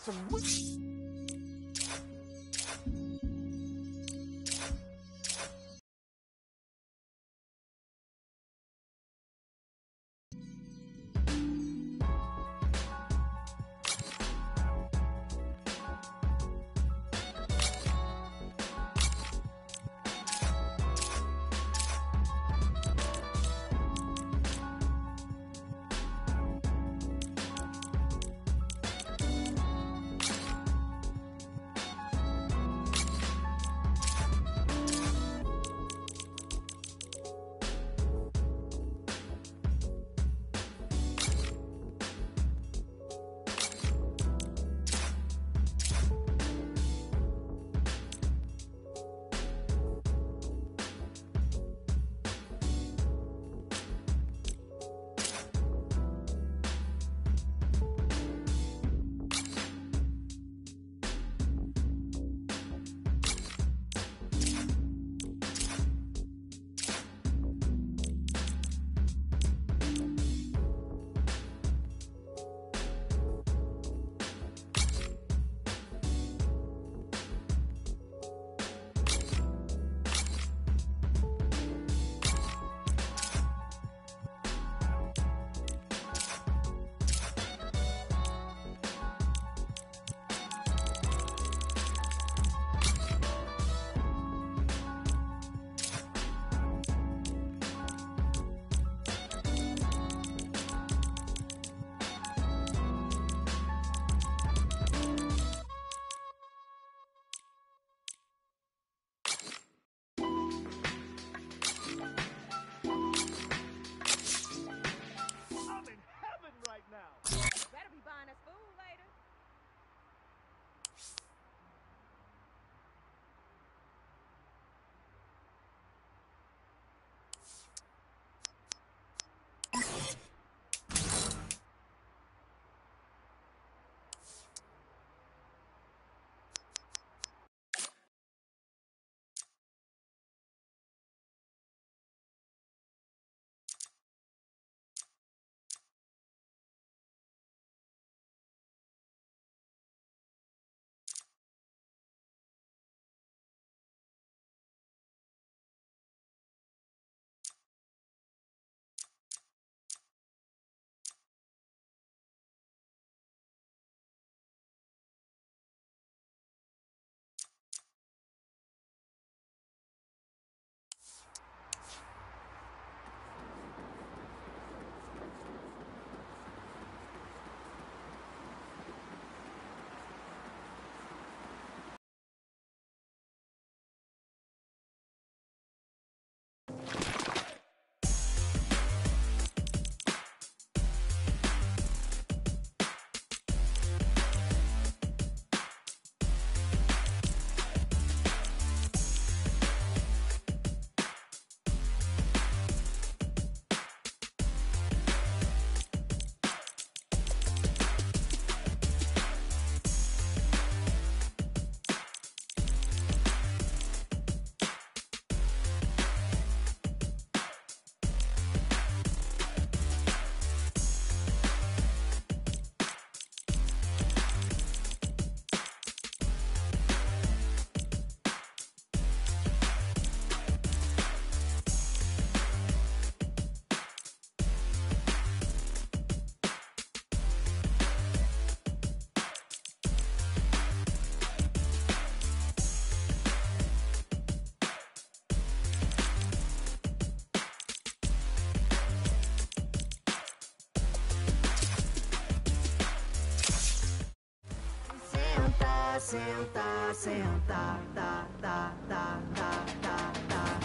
Senta, senta, tá, tá, tá, tá, tá, tá.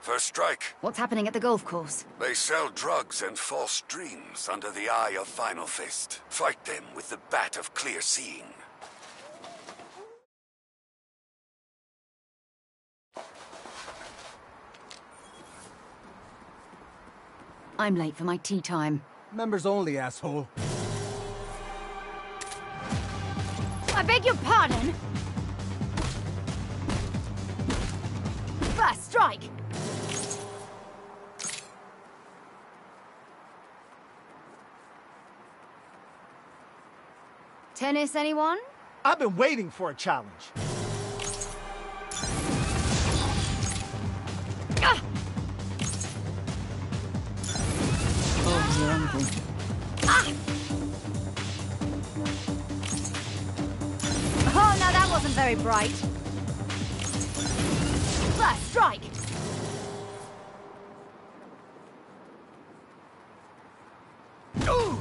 First strike. What's happening at the golf course? They sell drugs and false dreams under the eye of Final Fist. Fight them with the bat of clear seeing. I'm late for my tea time. Members only, asshole. I beg your pardon? First strike! Tennis, anyone? I've been waiting for a challenge. Ah! Oh, your uncle. Ah! Oh, now that wasn't very bright. First strike! Ooh!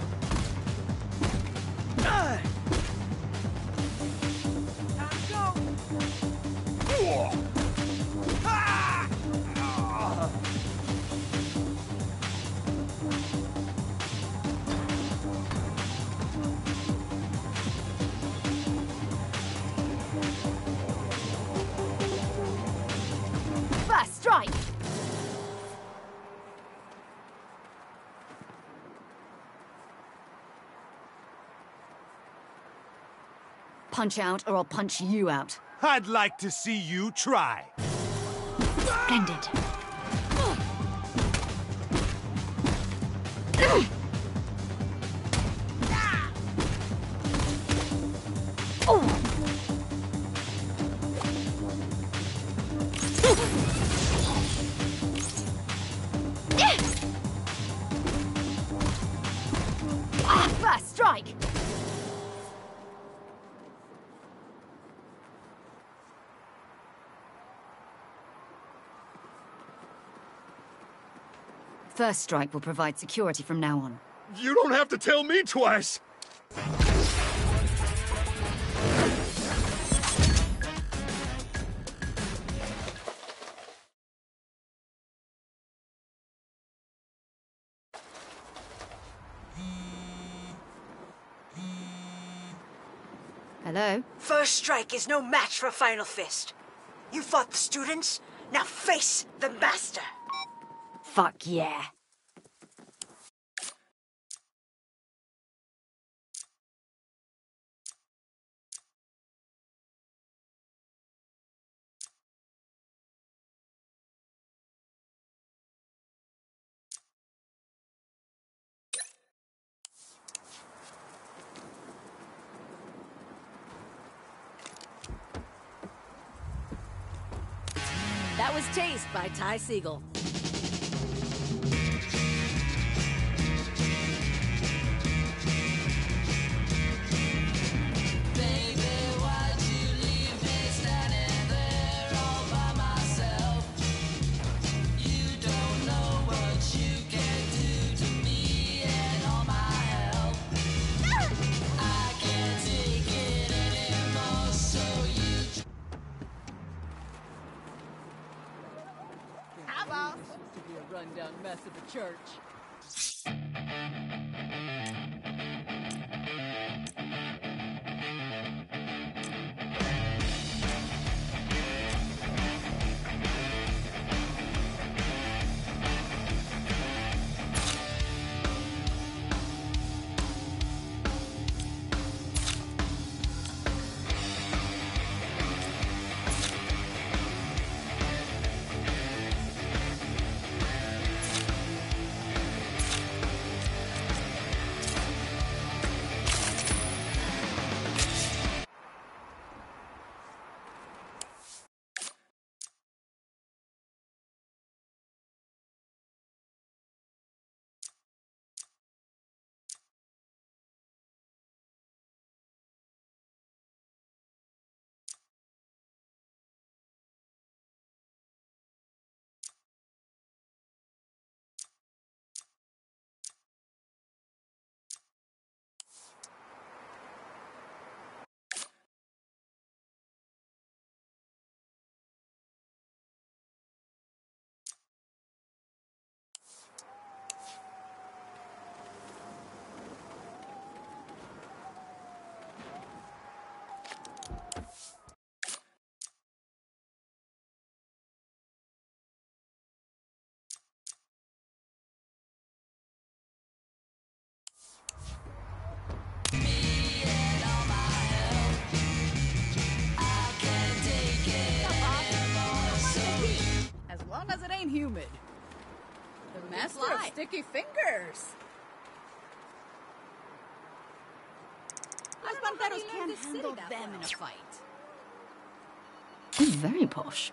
First strike! Punch out or I'll punch you out. I'd like to see you try. Splendid. Oh! First strike! First strike will provide security from now on. You don't have to tell me twice! Hello? First strike is no match for Final Fist. You fought the students, now face the master. Fuck yeah. That was Taste by Ty Segall. To be a rundown mess of a church. Master of sticky fingers. Los panteros can't handle them in a fight. Very posh.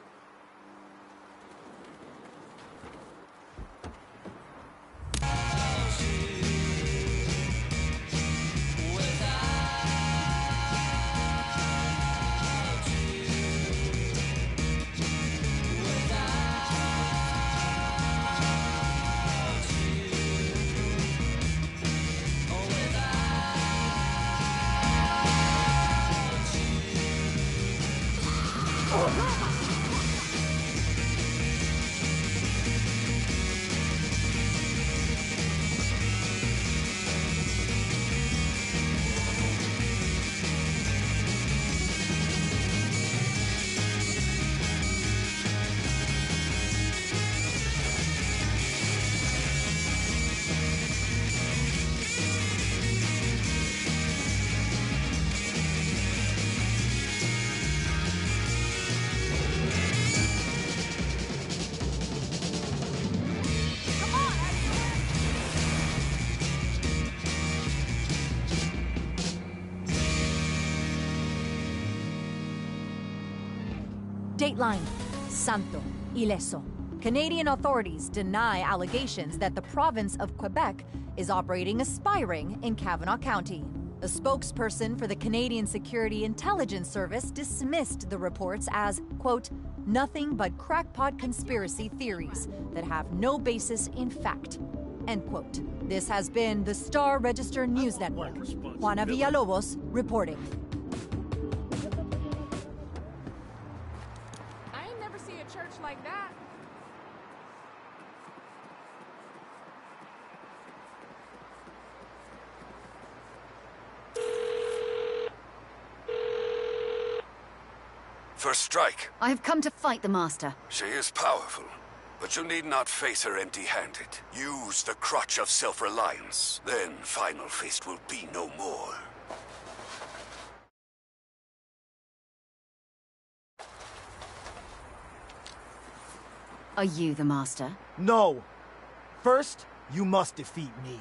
Dateline. Santo. Ileso. Canadian authorities deny allegations that the province of Quebec is operating a spy ring in Kavanaugh County. A spokesperson for the Canadian Security Intelligence Service dismissed the reports as, quote, nothing but crackpot conspiracy theories that have no basis in fact, end quote. This has been the Star Register News Network. Juana Villalobos reporting. I ain't never seen a church like that. First strike. I have come to fight the Master. She is powerful, but you need not face her empty-handed. Use the crutch of self-reliance. Then Final Fist will be no more. Are you the Master? No. First, you must defeat me.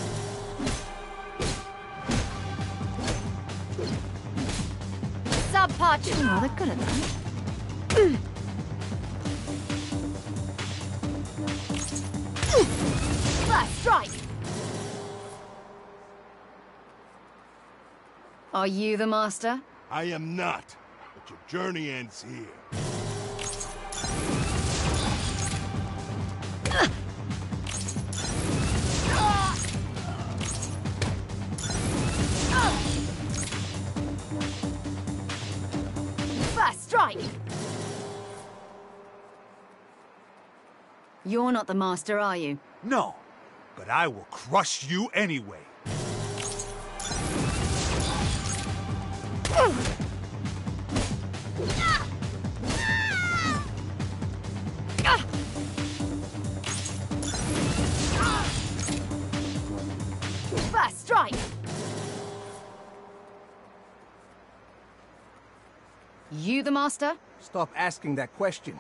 Sub-Punch! I'm rather good at that. First strike! Are you the Master? I am not, but your journey ends here. First strike! You're not the Master, are you? No, but I will crush you anyway. First strike! You the Master? Stop asking that question.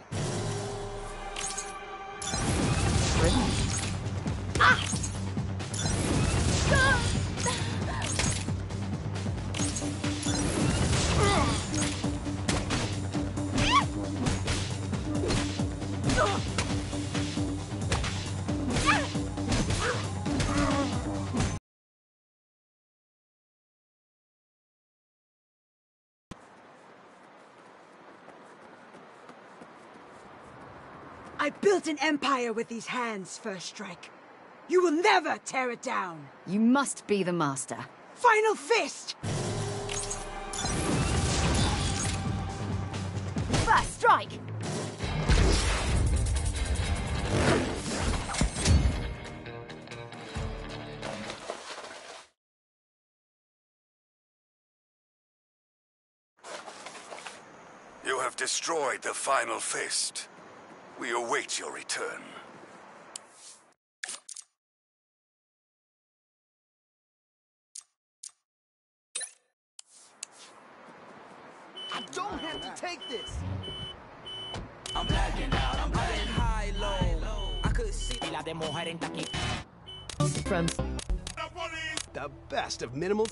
I built an empire with these hands, First Strike. You will never tear it down. You must be the Master. Final Fist! First strike! You have destroyed the Final Fist. We await your return. I don't have to take this! I'm blacking out, I'm playing high-low. I could see From the best of minimals.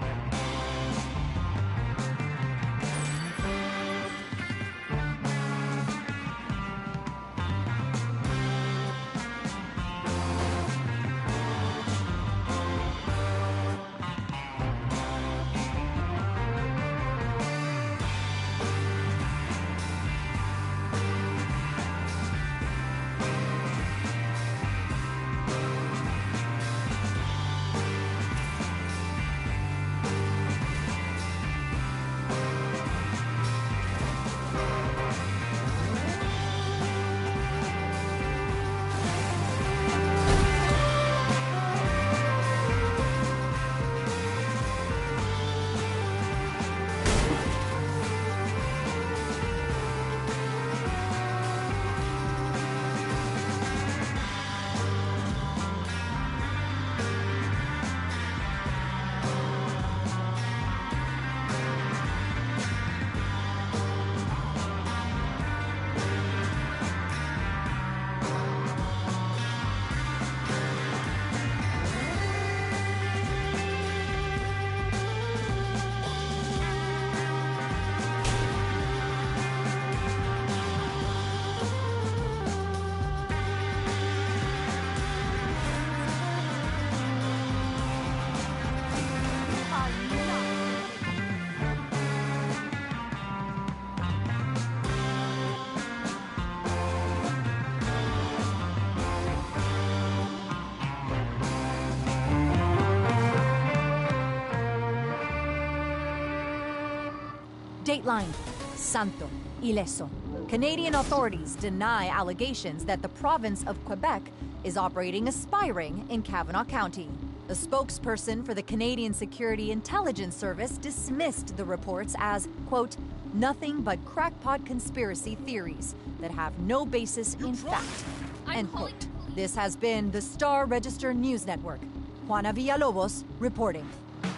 Dateline. Santo. Ileso. Canadian authorities deny allegations that the province of Quebec is operating a spy ring in Kavanaugh County. A spokesperson for the Canadian Security Intelligence Service dismissed the reports as, quote, nothing but crackpot conspiracy theories that have no basis in fact, end quote. This has been the Star Register News Network. Juana Villalobos reporting.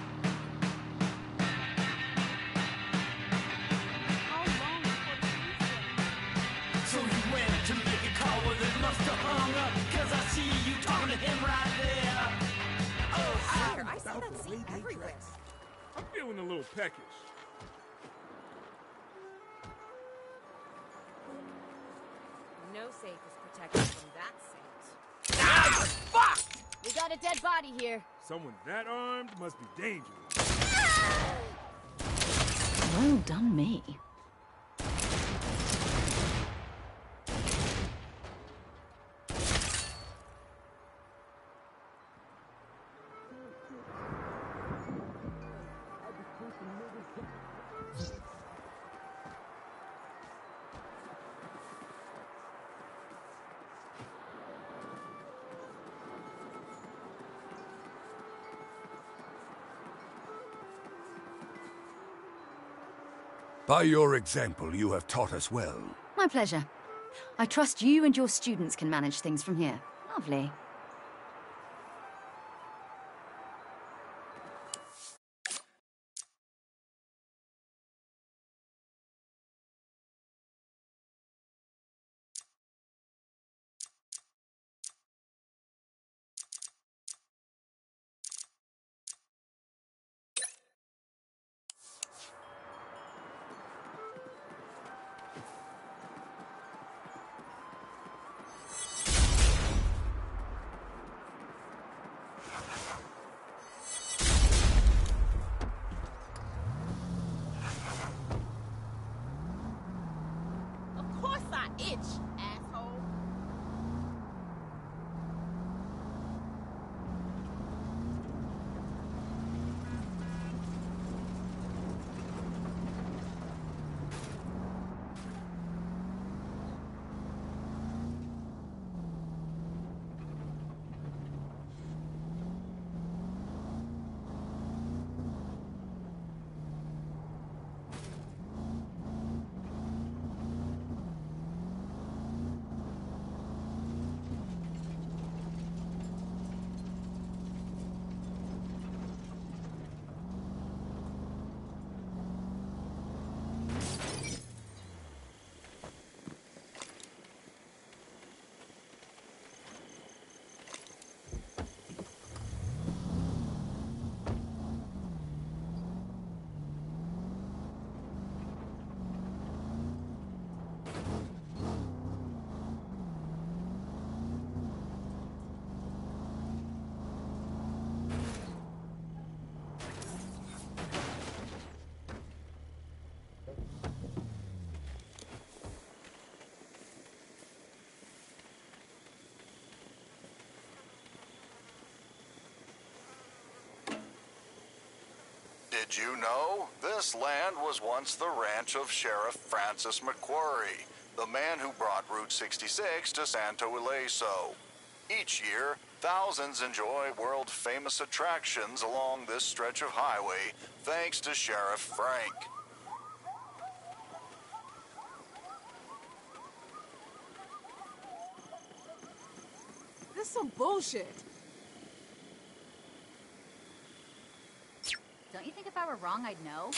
I'm feeling a little peckish. No safe is protected from that saint. Ah! Fuck! We got a dead body here. Someone that armed must be dangerous. Well done me. By your example, you have taught us well. My pleasure. I trust you and your students can manage things from here. Lovely. Did you know this land was once the ranch of Sheriff Francis McQuarrie, the man who brought Route 66 to Santo Ileso? Each year, thousands enjoy world-famous attractions along this stretch of highway thanks to Sheriff Frank. This is some bullshit. Don't you think if I were wrong, I'd know?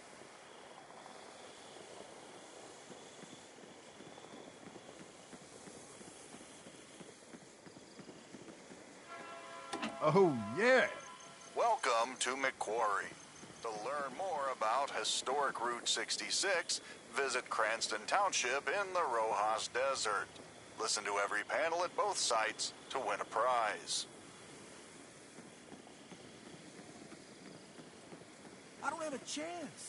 Oh, yeah. Welcome to McQuarrie. To learn more about historic Route 66, visit Cranston Township in the Rojas Desert. Listen to every panel at both sites to win a prize. I don't have a chance.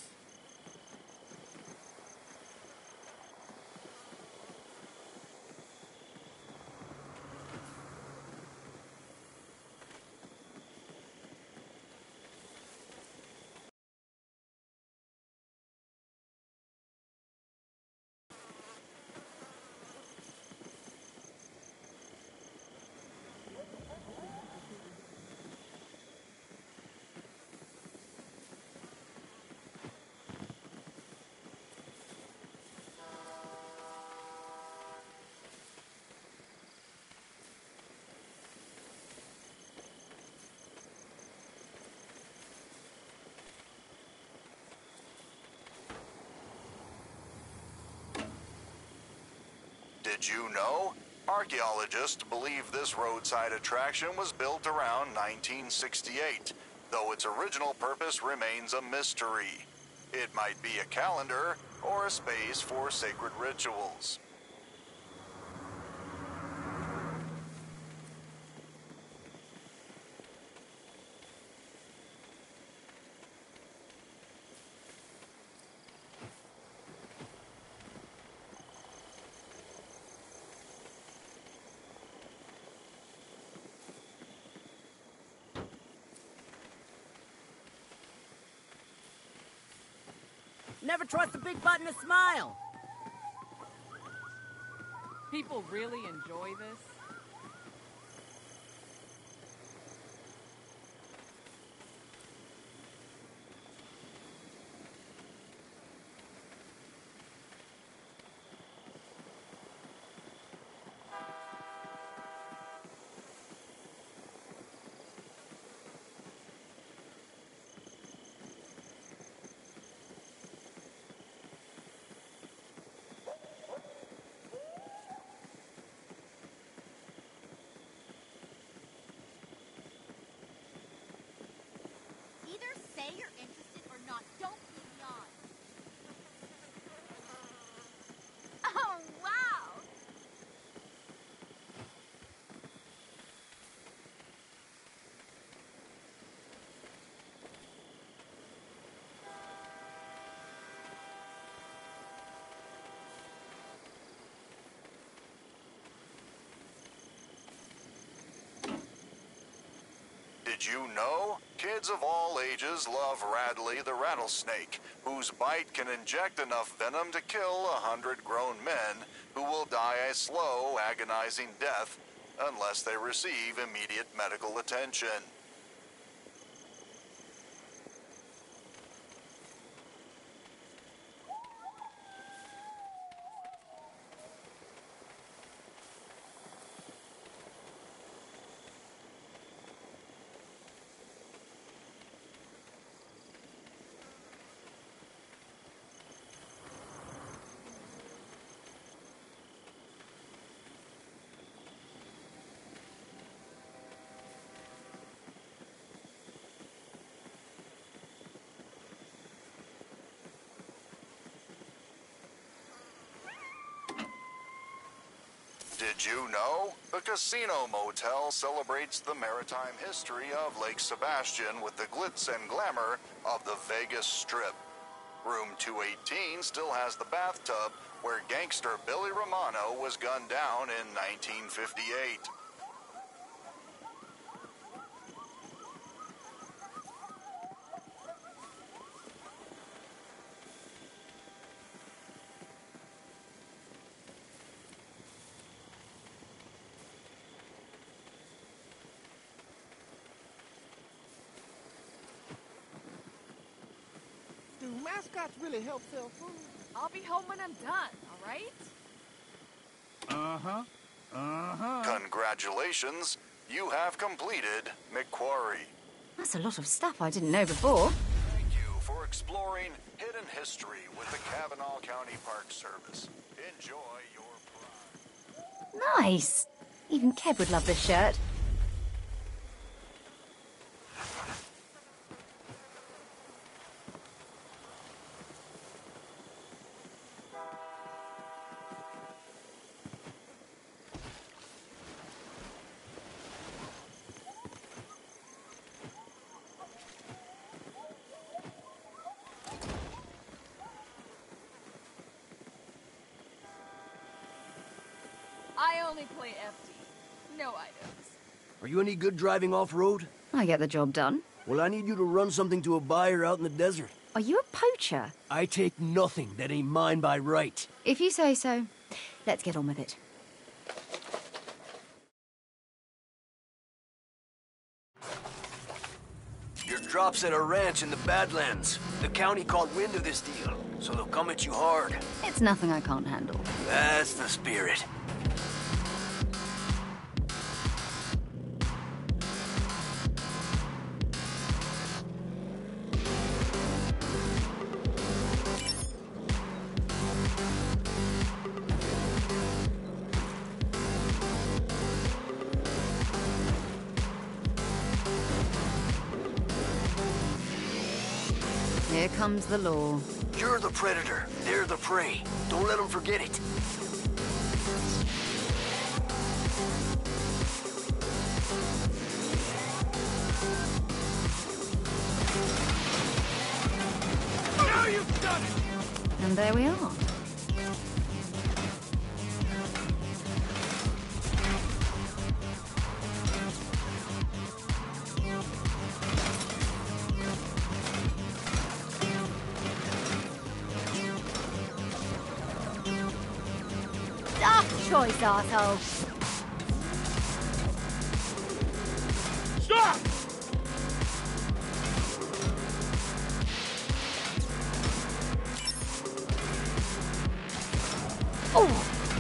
Did you know? Archaeologists believe this roadside attraction was built around 1968, though its original purpose remains a mystery. It might be a calendar or a space for sacred rituals. Never trust a big button to smile. People really enjoy this? Either say you're interested or not. Don't lead me on. Oh, wow! Did you know? Kids of all ages love Radley the rattlesnake, whose bite can inject enough venom to kill 100 grown men who will die a slow, agonizing death unless they receive immediate medical attention. Did you know? The Casino Motel celebrates the maritime history of Lake Sebastian with the glitz and glamour of the Vegas Strip. Room 218 still has the bathtub where gangster Billy Romano was gunned down in 1958. mascots really help sell food. I'll be home when I'm done, all right? Congratulations, you have completed McQuarrie. That's a lot of stuff I didn't know before. Thank you for exploring hidden history with the Kavanaugh County Park Service. Enjoy your prize. Nice. Even Kev would love this shirt. I only play FD. No items. Are you any good driving off-road? I get the job done. Well, I need you to run something to a buyer out in the desert. Are you a poacher? I take nothing that ain't mine by right. If you say so. Let's get on with it. Your drop's at a ranch in the Badlands. The county caught wind of this deal, so they'll come at you hard. It's nothing I can't handle. That's the spirit. Here comes the law. You're the predator. They're the prey. Don't let them forget it. Now you've done it! And there we are. Choice, arsehole. Stop! Oh!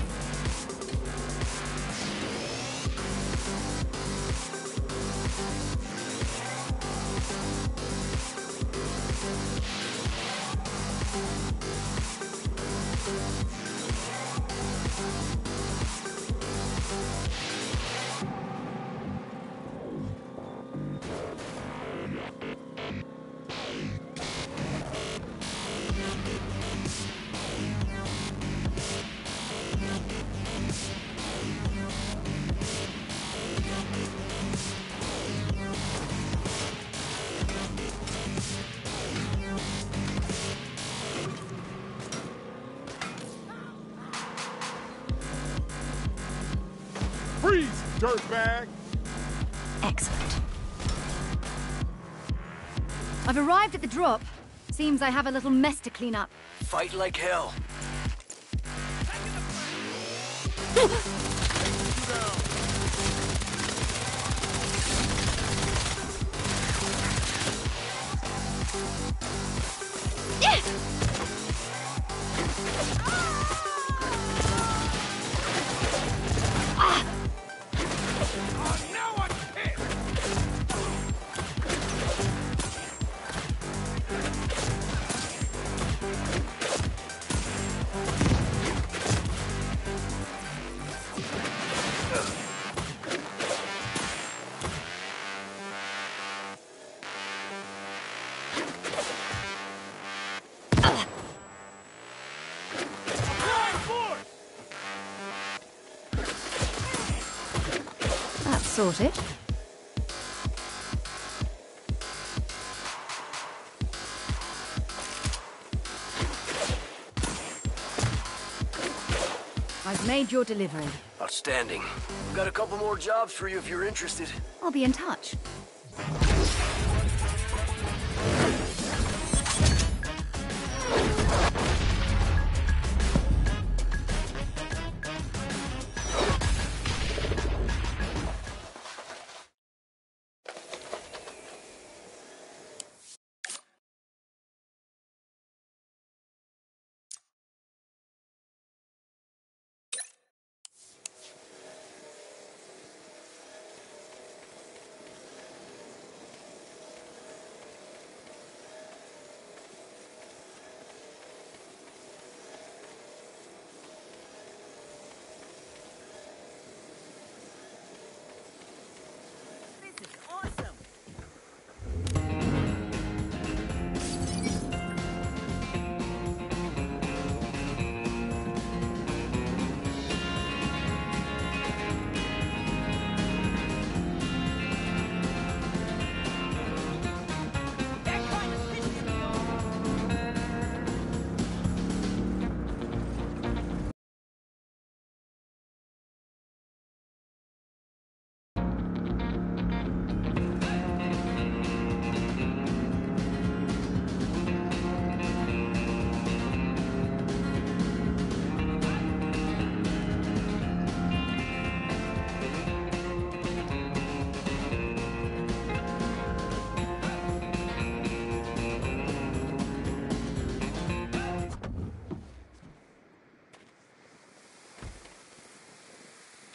Freeze, dirtbag! Excellent. I've arrived at the drop. Seems I have a little mess to clean up. Fight like hell. That's sorted. I've made your delivery. Outstanding. Got a couple more jobs for you if you're interested. I'll be in touch.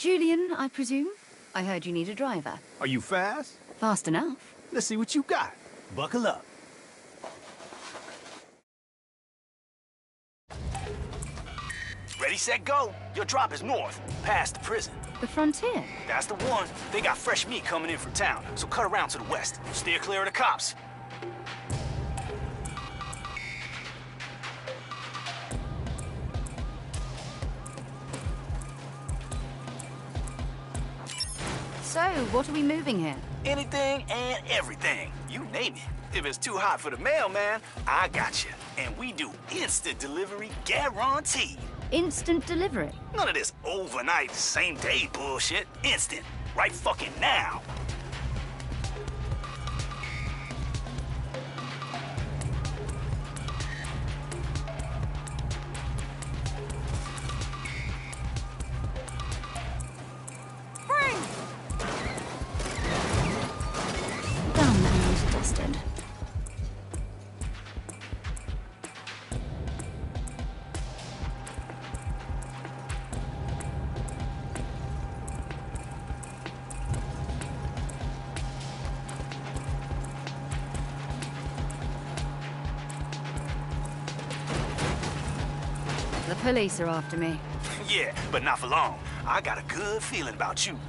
Julian, I presume? I heard you need a driver. Are you fast? Fast enough. Let's see what you got. Buckle up. Ready, set, go. Your drop is north, past the prison. The frontier? That's the one. They got fresh meat coming in from town, so cut around to the west. Steer clear of the cops. So, what are we moving here? Anything and everything. You name it. If it's too hot for the mailman, I got you. And we do instant delivery guaranteed. Instant delivery? None of this overnight, same day bullshit. Instant. Right fucking now. Done and dusted. The police are after me. Yeah, but not for long. I got a good feeling about you.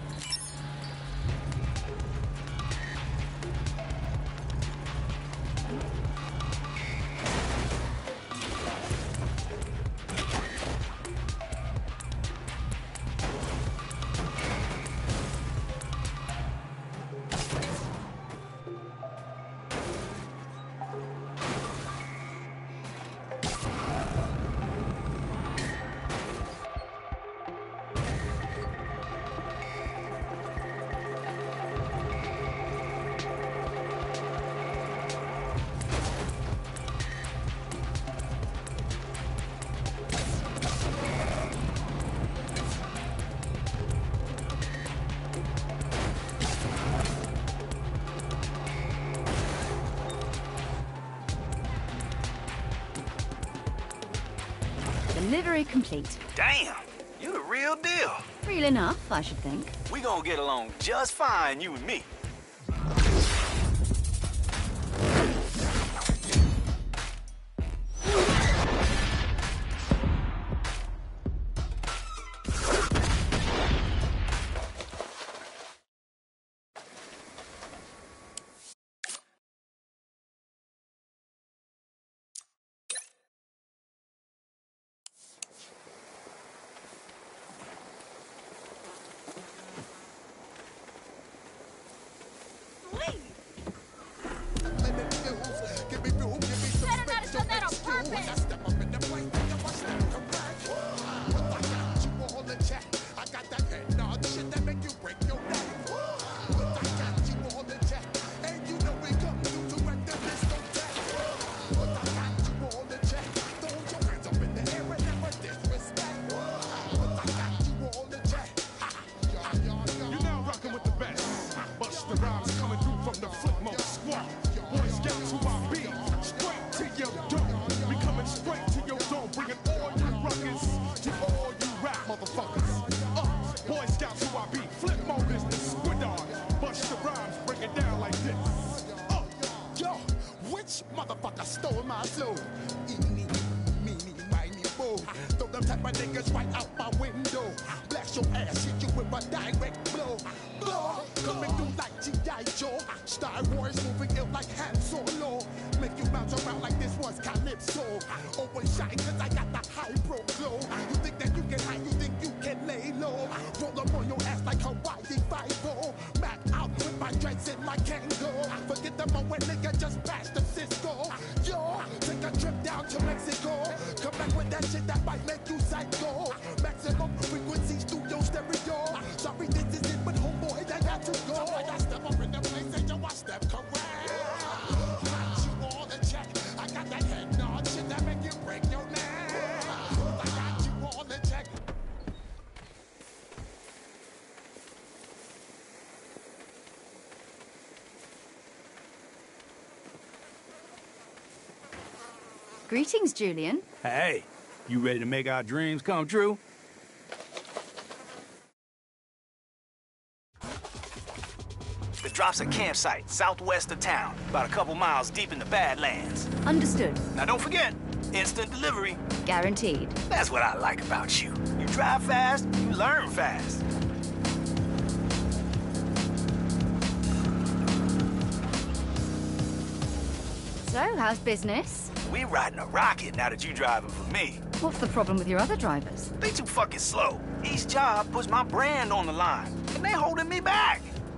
Delivery complete. Damn, you the real deal. Real enough, I should think. We gonna get along just fine, you and me. Motherfucker stole my flow. Eeny, meeny, miny, mo. Throw them type of niggas right out my window. Blast your ass, hit you with a direct blow. Blow, coming through like G.I. Joe. Star Wars moving ill like Han Solo. Make you bounce around like this was Calypso. Always shine cause I got the high pro glow. You think that you can hide, you think you can lay low. Roll up on your ass like Hawaii 5-0. Mac out with my dreads in my Kango. Forget the moment nigga just passed the Cisco. Yo, take a trip down to Mexico. Come back with that shit that might make you psycho. Maximum frequency studio stereo. Sorry this is it, but homeboy I got to go. So I got step up in the place and yo I step correct. Got you all the check. I got that head nod shit that make you break your neck. I got you all the check. Greetings, Julian. Hey, you ready to make our dreams come true? drops a campsite southwest of town, about a couple miles deep in the Badlands. Understood. Now don't forget, instant delivery. Guaranteed. That's what I like about you. You drive fast, you learn fast. So, how's business? We riding a rocket now that you driving for me. What's the problem with your other drivers? They too fucking slow. Each job puts my brand on the line, and they holding me back.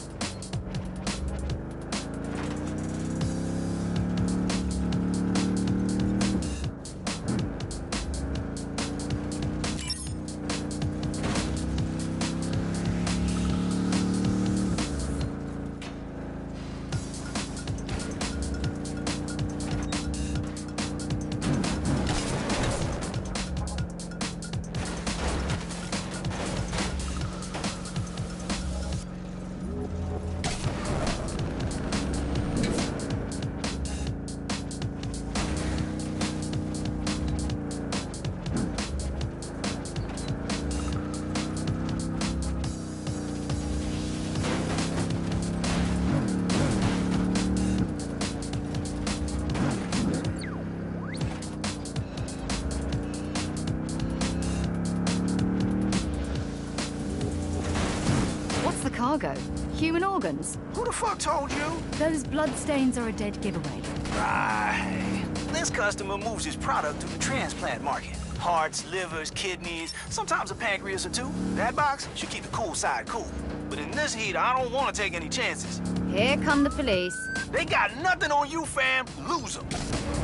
Cargo? Human organs? Who the fuck told you? Those bloodstains are a dead giveaway. Right. This customer moves his product to the transplant market. Hearts, livers, kidneys, sometimes a pancreas or two. That box should keep the cool side cool. But in this heat, I don't want to take any chances. Here come the police. They got nothing on you, fam. Lose them.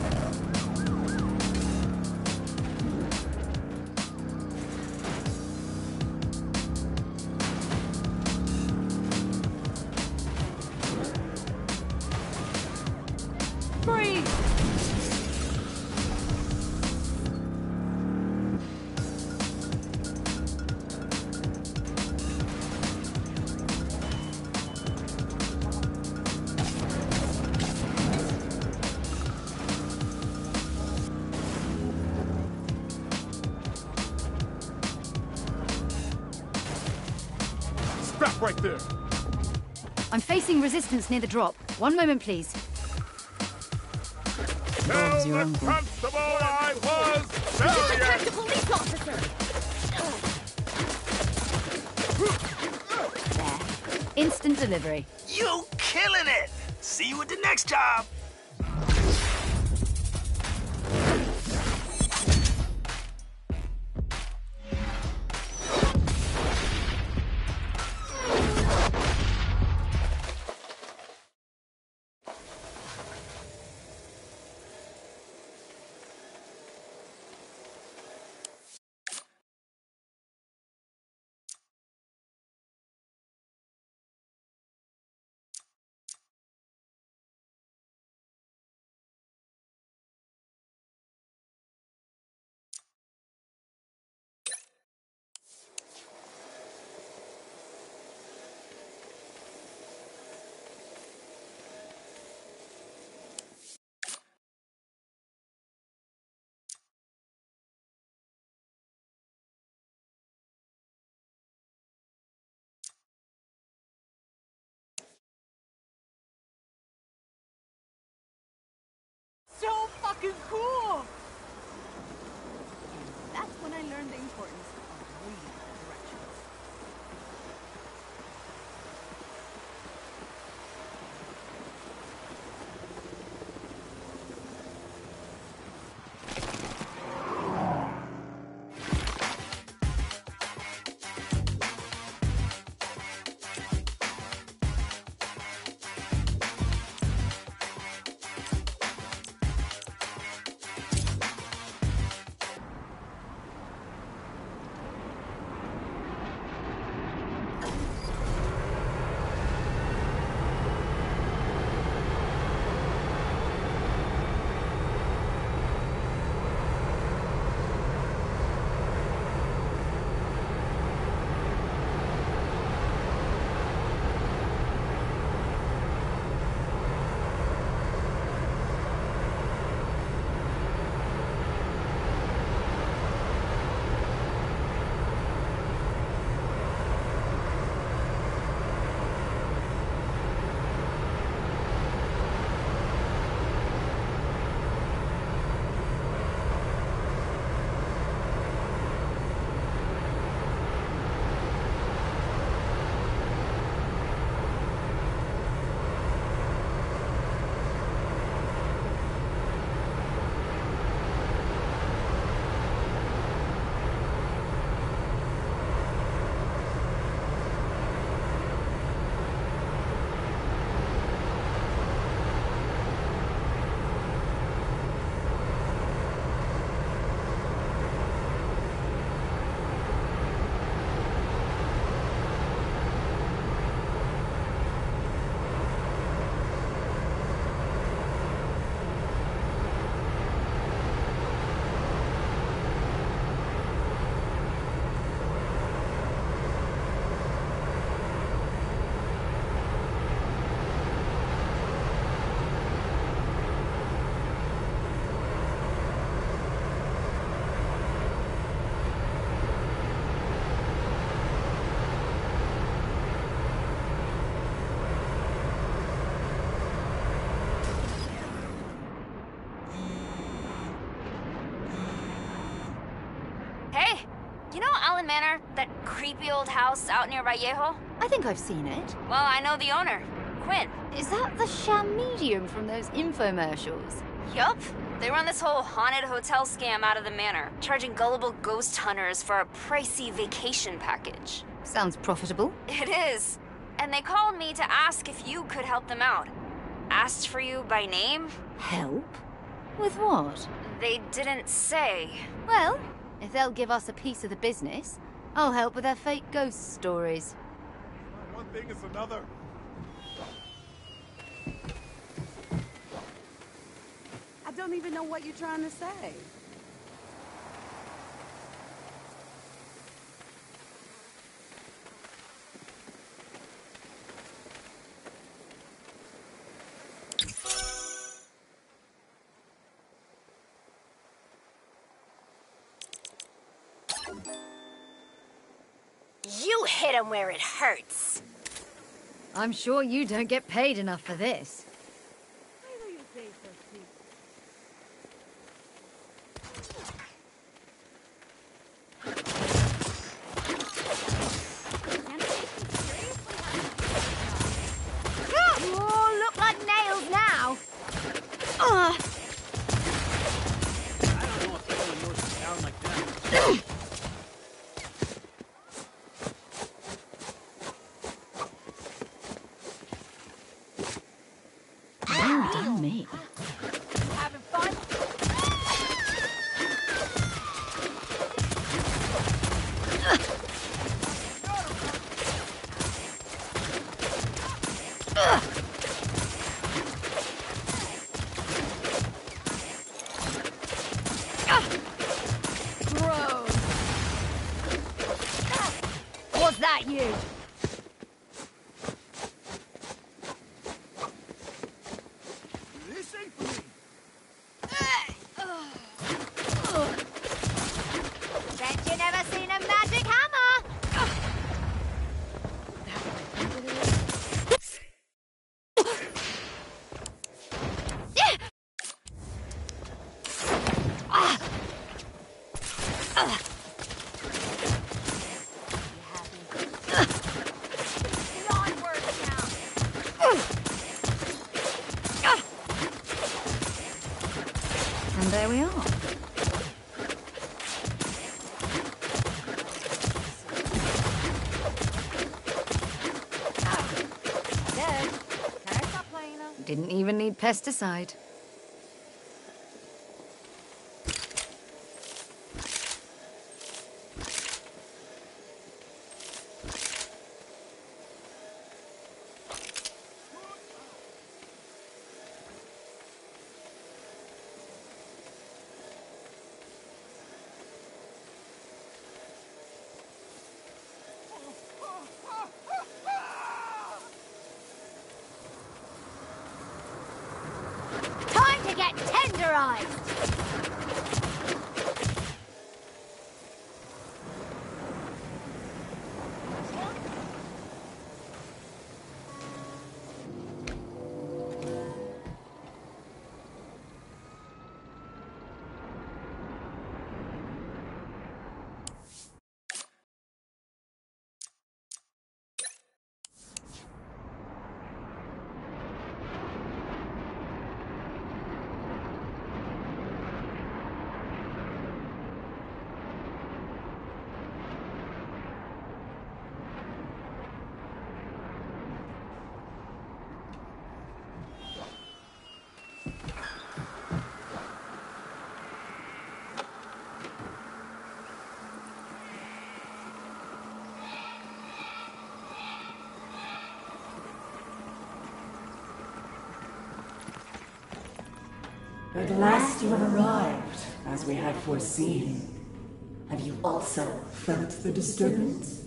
Strap right there. I'm facing resistance near the drop. One moment, please. Tell the constable I was serious. Attack the police officer! There. Instant delivery. You killing it! See you at the next job. So fucking cool! And that's when I learned the importance of reading directions. You know Allen Manor? That creepy old house out near Vallejo? I think I've seen it. Well, I know the owner, Quinn. Is that the sham medium from those infomercials? Yup. They run this whole haunted hotel scam out of the manor, charging gullible ghost hunters for a pricey vacation package. Sounds profitable. It is. And they called me to ask if you could help them out. Asked for you by name? Help? With what? They didn't say. Well, if they'll give us a piece of the business, I'll help with their fake ghost stories. One thing is another. I don't even know what you're trying to say. You hit him where it hurts. I'm sure you don't get paid enough for this. Oh, look like nails now. I don't know if anyone knows to sound like that. Well done, me. Having fun? Gross. Was that you? This ain't for me. Bet you never seen a magic hammer. And there we are. Dead. Can I stop playing now? Didn't even need pesticide. Time to get tenderized. At last you have arrived, as we had foreseen. Have you also felt the disturbance?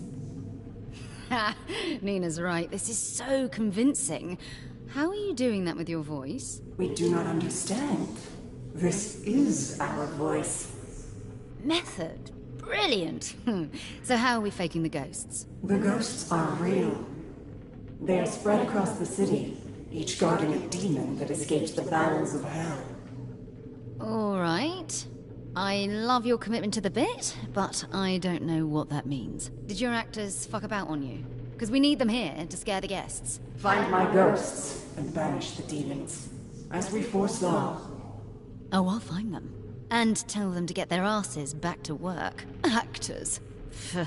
Nina's right. This is so convincing. How are you doing that with your voice? We do not understand. This is our voice. Method. Brilliant. So how are we faking the ghosts? The ghosts are real. They are spread across the city, each guarding a demon that escaped the bowels of hell. All right. I love your commitment to the bit, but I don't know what that means. Did your actors fuck about on you? Because we need them here to scare the guests. Find my ghosts and banish the demons, as we foresaw. Oh, I'll find them. And tell them to get their asses back to work. Actors. Pfft.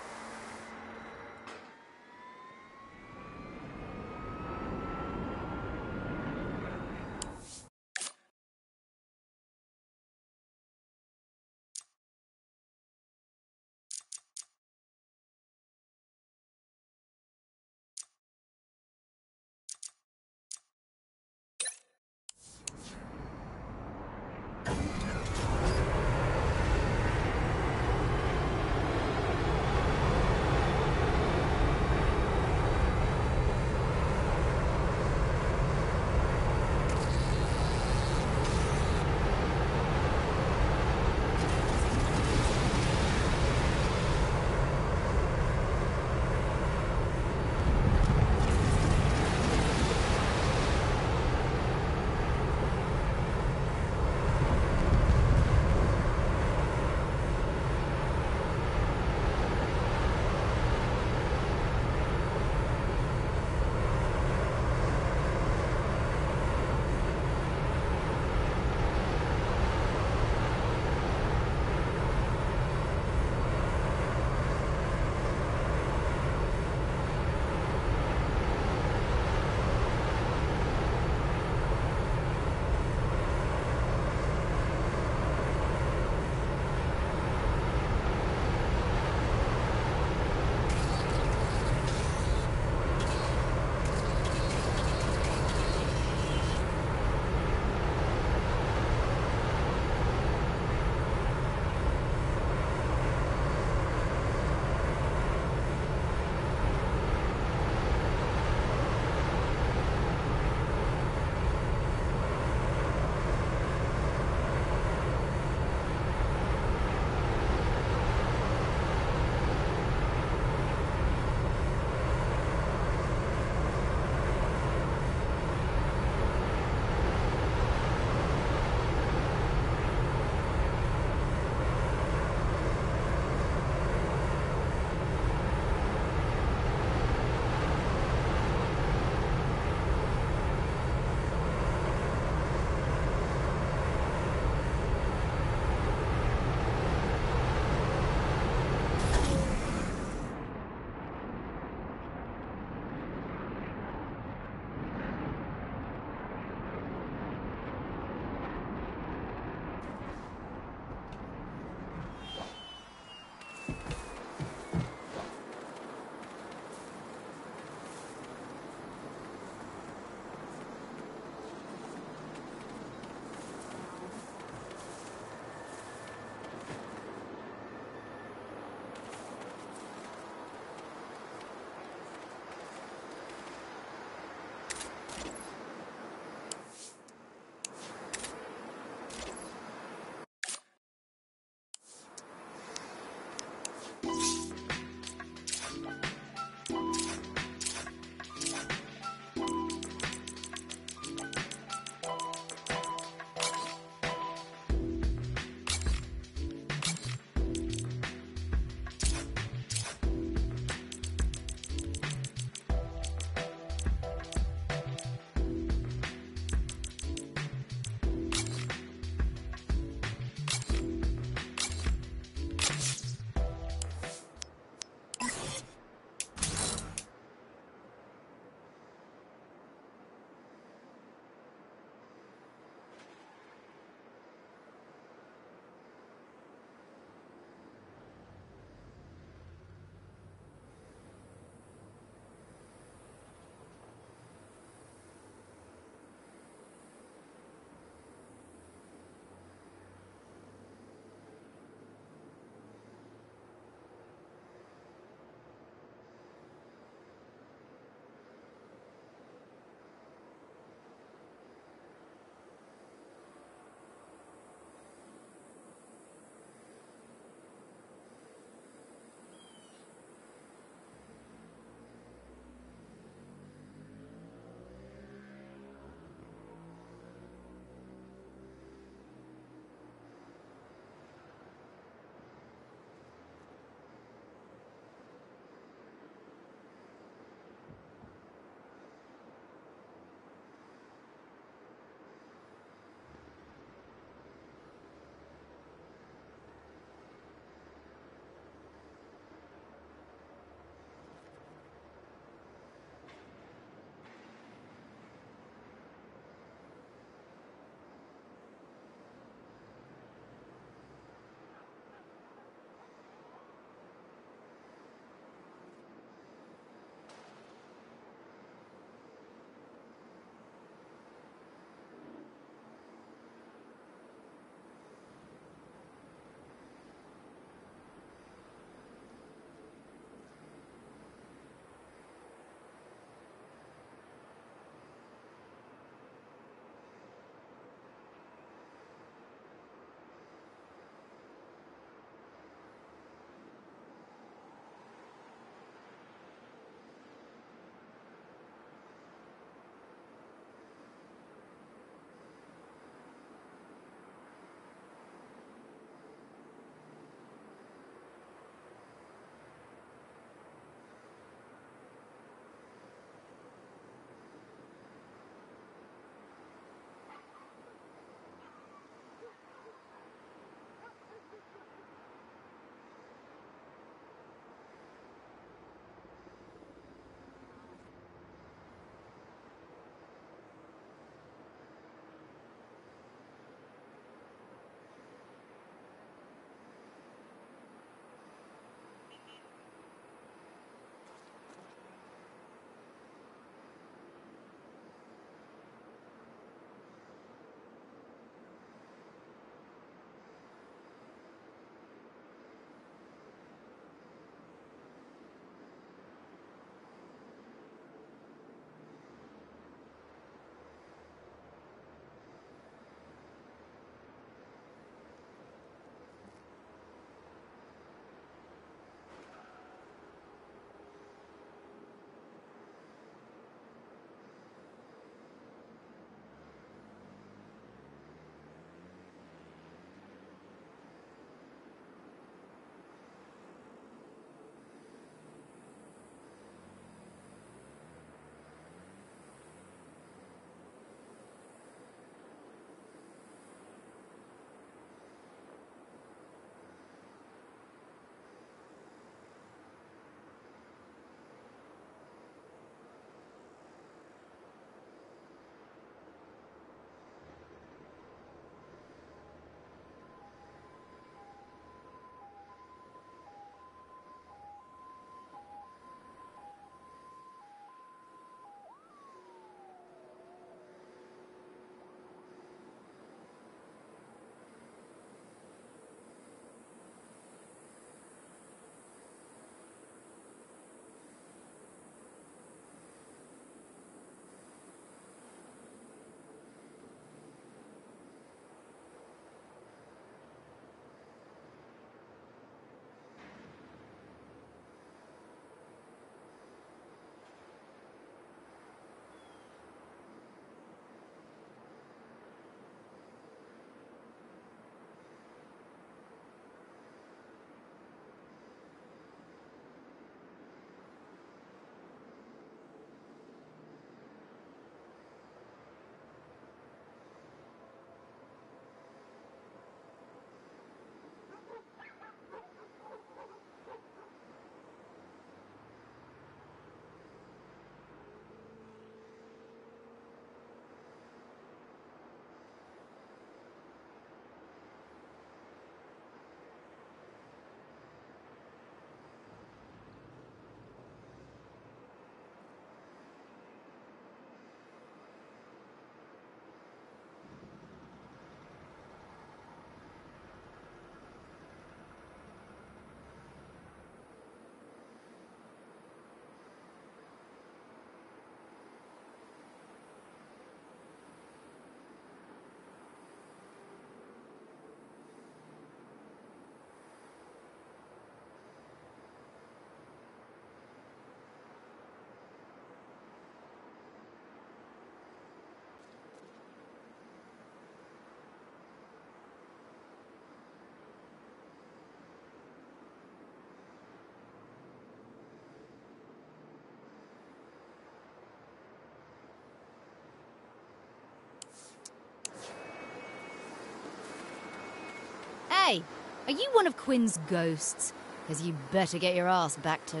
Hey, are you one of Quinn's ghosts? Because you better get your ass back to...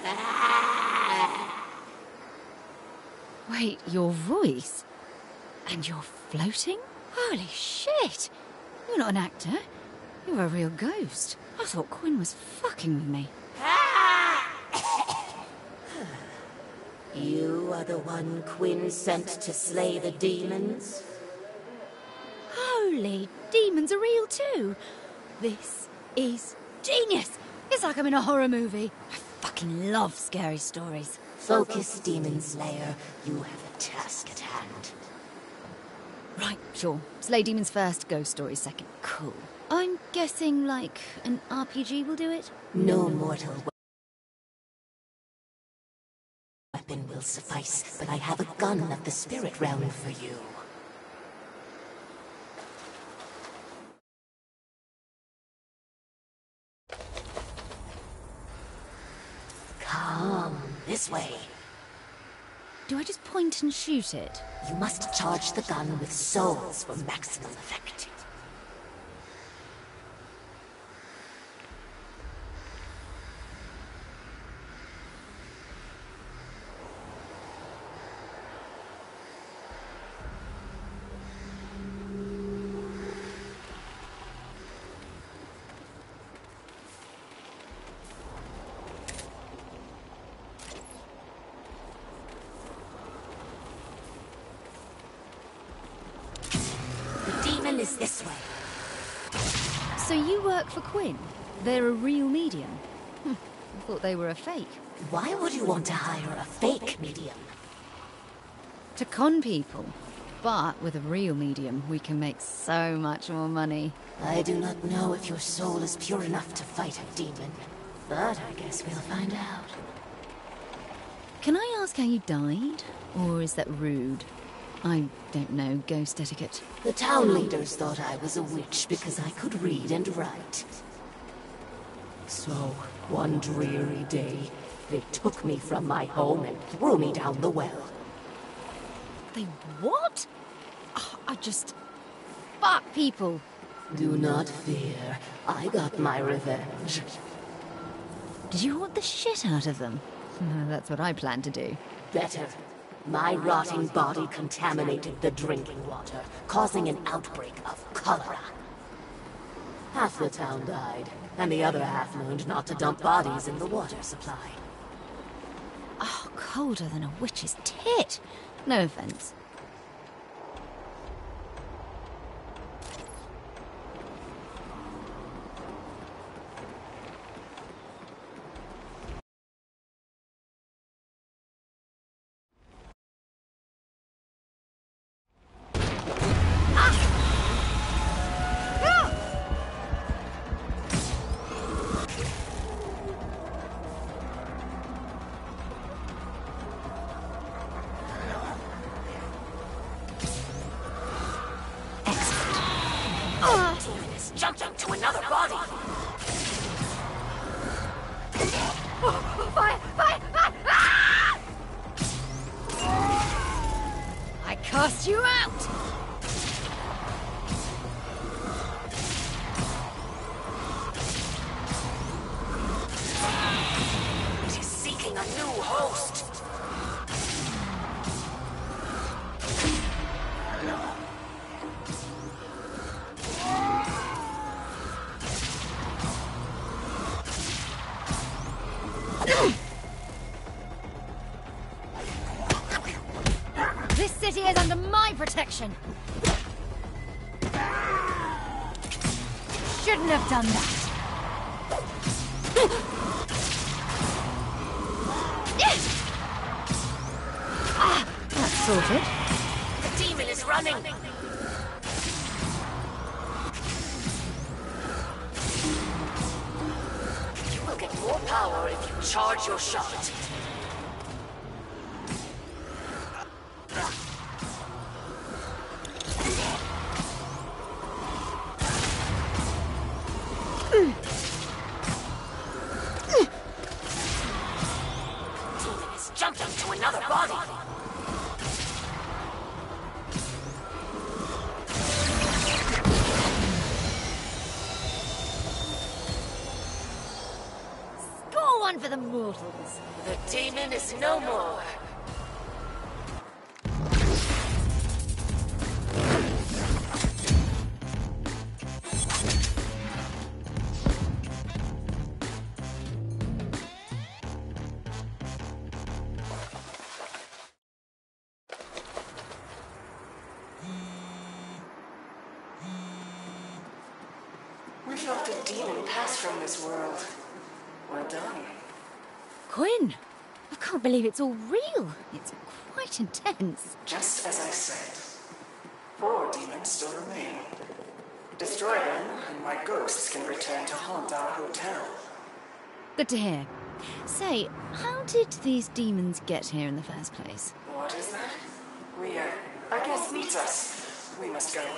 Wait, your voice? And you're floating? Holy shit! You're not an actor. You're a real ghost. I thought Quinn was fucking with me. You are the one Quinn sent to slay the demons? Holy, demons are real too. This is genius. It's like I'm in a horror movie. I fucking love scary stories. Focus, Demon Slayer. You have a task at hand. Right, sure. Slay demons first, ghost stories second. Cool. I'm guessing, like, an RPG will do it? No mortal weapon will suffice, but I have a gun of the spirit realm for you. Come, this way. Do I just point and shoot it? You must charge the gun with souls for maximum effect. Is this way. So you work for Quinn? They're a real medium? I thought they were a fake. Why would you want to hire a fake medium? To con people. But with a real medium, we can make so much more money. I do not know if your soul is pure enough to fight a demon, but I guess we'll find out. Can I ask how you died? Or is that rude? I don't know ghost etiquette. The town leaders thought I was a witch because I could read and write. So, one dreary day, they took me from my home and threw me down the well. They what? Oh, I just... Fuck people! Do not fear. I got my revenge. Did you haunt the shit out of them? That's what I plan to do. Better. My rotting body contaminated the drinking water, causing an outbreak of cholera. Half the town died, and the other half learned not to dump bodies in the water supply. Oh, colder than a witch's tit. No offense. Jumped into another body! Fire! Fire! Fire! Ah! I cast you out! It is seeking a new host! This city is under my protection! Shouldn't have done that! That's sorted. The demon is running! You will get more power if you charge your shot. Jumped into another body! mortals. The demon is no more. We felt a demon pass from this world. Well done. Quinn, I can't believe it's all real. It's quite intense. Just as I said. 4 demons still remain. Destroy them, and my ghosts can return to haunt our hotel. Good to hear. Say, how did these demons get here in the first place? What is that? Our guest needs us. We must go.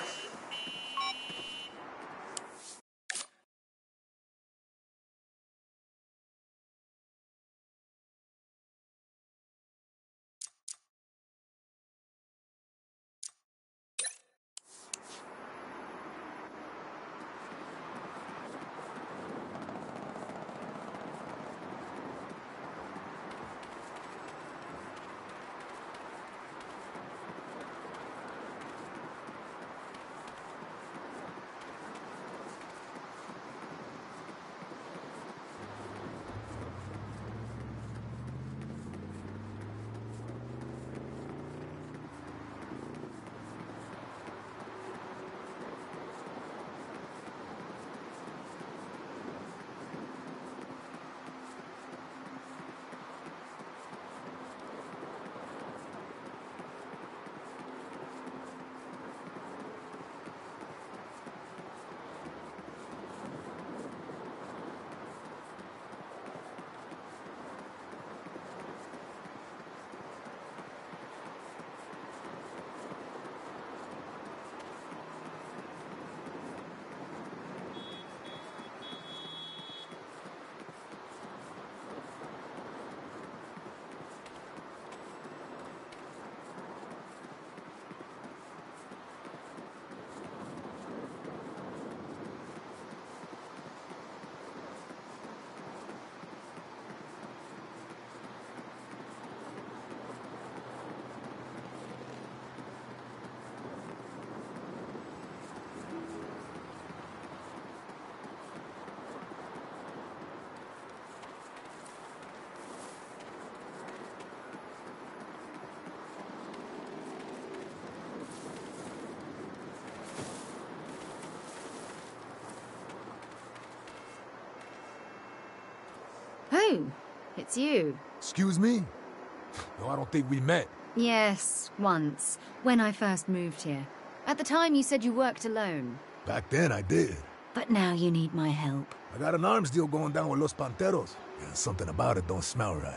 Oh, it's you. Excuse me? No, I don't think we met. Yes, once, when I first moved here. At the time you said you worked alone. Back then I did. But now you need my help. I got an arms deal going down with Los Panteros. Yeah, something about it don't smell right.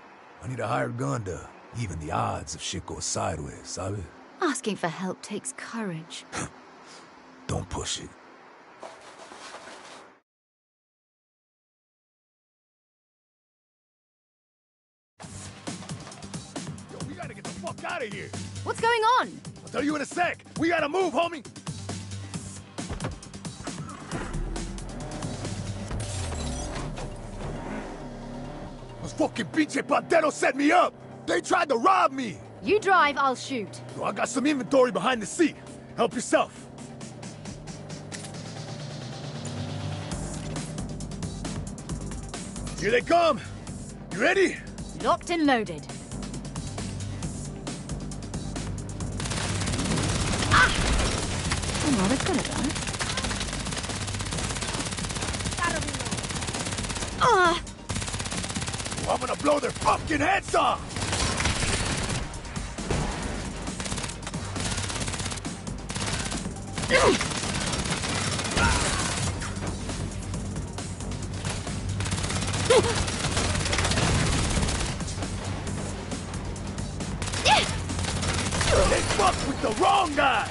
I need a hired gun to even the odds if shit goes sideways, sabe? Asking for help takes courage. Don't push it. Yo, we gotta get the fuck out of here! What's going on? I'll tell you in a sec. We gotta move, homie! Those fucking pinche panteros set me up! They tried to rob me! You drive, I'll shoot. Yo, I got some inventory behind the seat. Help yourself. Here they come! You ready? Locked and loaded. Ah! Oh, well, they've got it, though. Ah! I'm gonna blow their fucking heads off! They fucked with the wrong guy!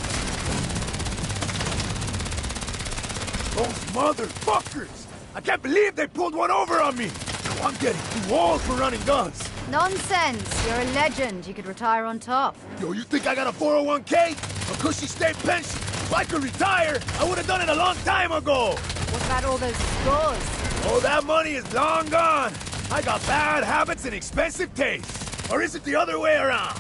Those motherfuckers! I can't believe they pulled one over on me! I'm getting too old for running guns! Nonsense! You're a legend. You could retire on top. Yo, you think I got a 401k? A cushy state pension? If I could retire, I would have done it a long time ago! What about all those scores? Oh, that money is long gone! I got bad habits and expensive tastes. Or is it the other way around?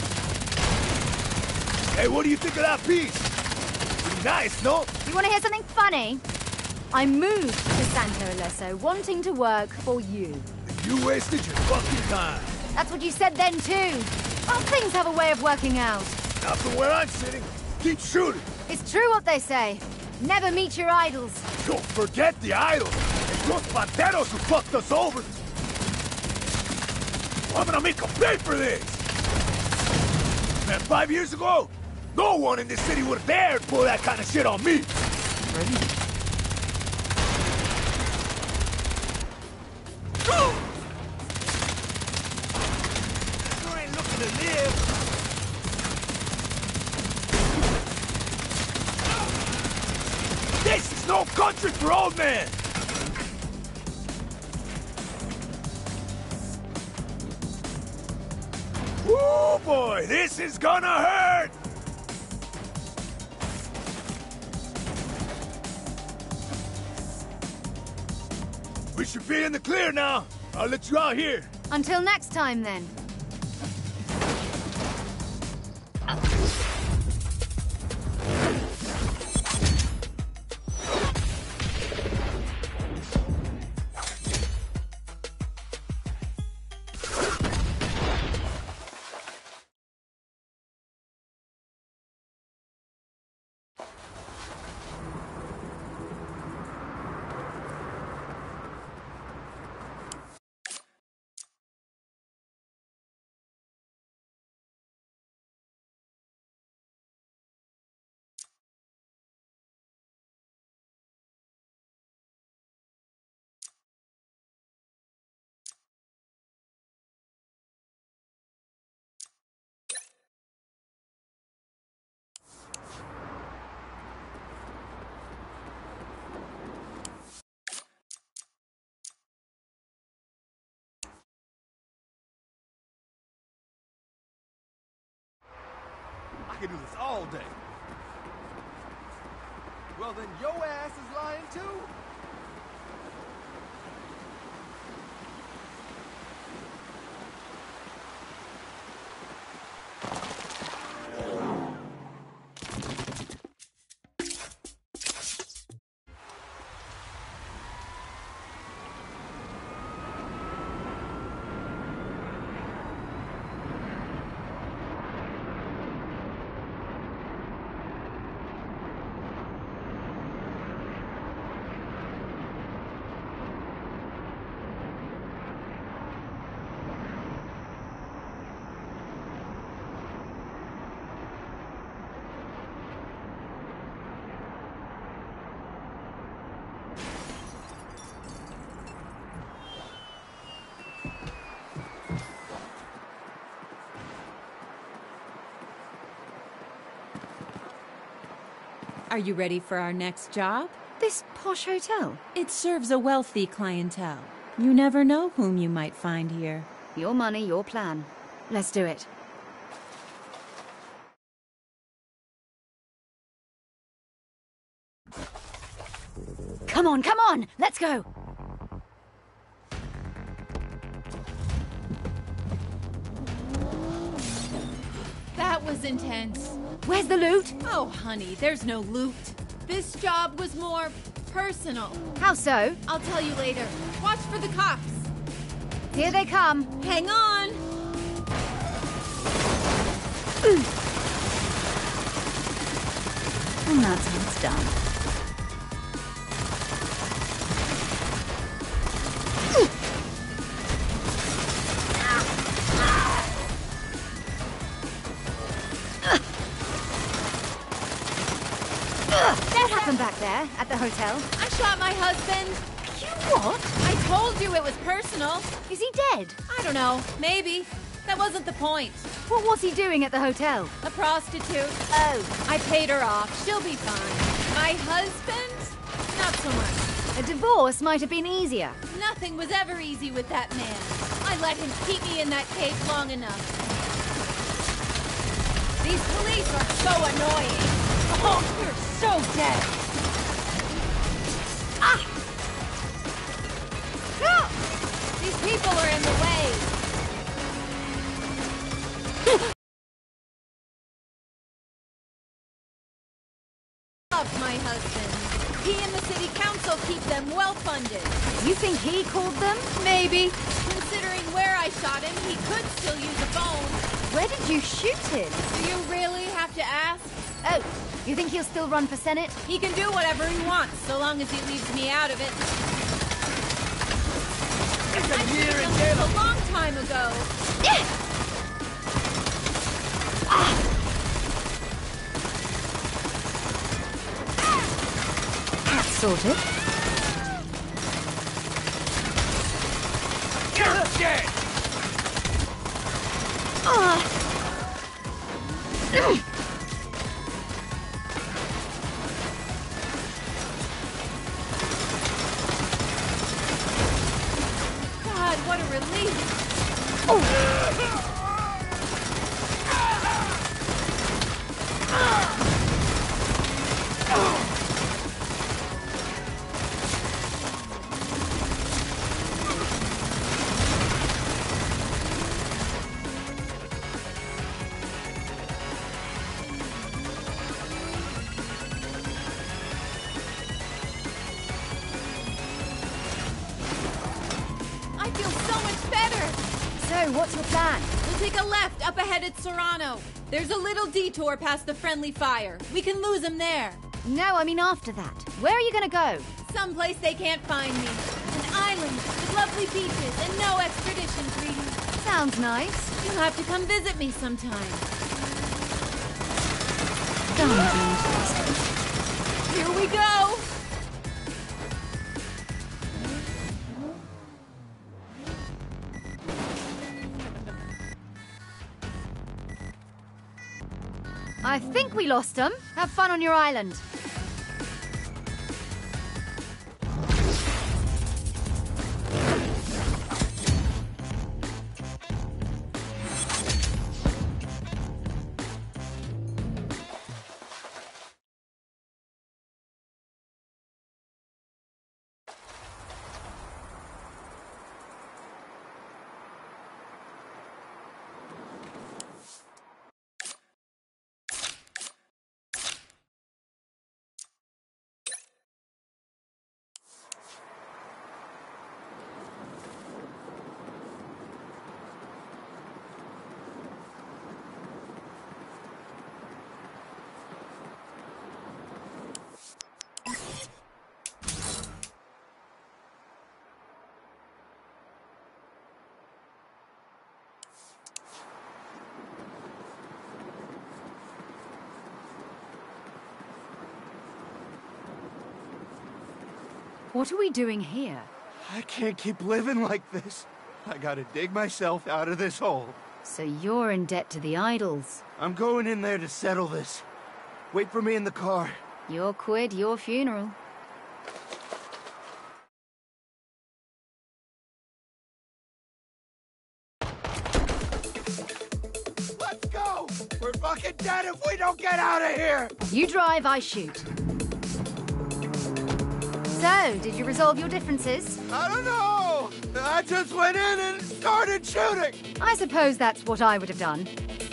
Hey, what do you think of that piece? Pretty nice, no? You want to hear something funny? I moved to Santo Ileso wanting to work for you. You wasted your fucking time. That's what you said then too. Well, things have a way of working out. Not from where I'm sitting. Keep shooting. It's true what they say. Never meet your idols. Don't forget the idols. It's Los Panteros who fucked us over. I'm gonna make them pay for this. Man, 5 years ago, no one in this city would have dared pull that kind of shit on me. Ready? You ain't looking to live. This is no country for old men! Woo boy, this is gonna hurt! We should be in the clear now. I'll let you out here. Until next time then. I can do this all day. Well, then your ass is lying too. Are you ready for our next job? This posh hotel? It serves a wealthy clientele. You never know whom you might find here. Your money, your plan. Let's do it. Come on, let's go! That was intense. Where's the loot? Oh, honey, there's no loot. This job was more personal. How so? I'll tell you later. Watch for the cops. Here they come. Hang on. And that's how it's done. What happened back there at the hotel? I shot my husband. You what? I told you it was personal. Is he dead? I don't know. Maybe. That wasn't the point. What was he doing at the hotel? A prostitute. Oh. I paid her off. She'll be fine. My husband? Not so much. A divorce might have been easier. Nothing was ever easy with that man. I let him keep me in that cage long enough. These police are so annoying. Oh, you're so dead. Ah! These people are in the way. Love my husband. He and the city council keep them well funded. You think he called them? Maybe. Considering where I shot him, he could still use a phone. Where did you shoot him? Do you really have to ask? Oh, you think he'll still run for Senate? He can do whatever he wants, so long as he leaves me out of it. I here did in this a long time ago. That's sorted. You're dead! God, what a relief. I feel so much better. So, what's your plan? We'll take a left up ahead at Serrano. There's a little detour past the friendly fire. We can lose them there. No, I mean after that. Where are you gonna go? Someplace they can't find me. An island with lovely beaches and no extradition treaty. Sounds nice. You'll have to come visit me sometime. Here we go! I think we lost them. Have fun on your island. What are we doing here? I can't keep living like this. I gotta dig myself out of this hole. So you're in debt to the idols. I'm going in there to settle this. Wait for me in the car. Your quid, your funeral. Let's go! We're fucking dead if we don't get out of here! You drive, I shoot. So, did you resolve your differences? I don't know! I just went in and started shooting! I suppose that's what I would have done.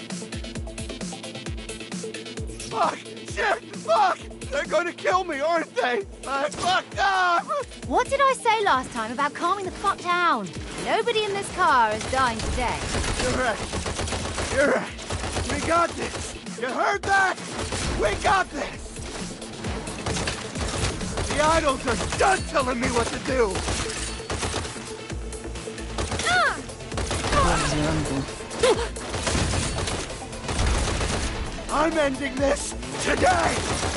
Fuck! Shit! Fuck! They're gonna kill me, aren't they? I fucked up! What did I say last time about calming the fuck down? Nobody in this car is dying today. You're right. You're right. We got this. You heard that? We got this! The idols are done telling me what to do! I'm ending this today!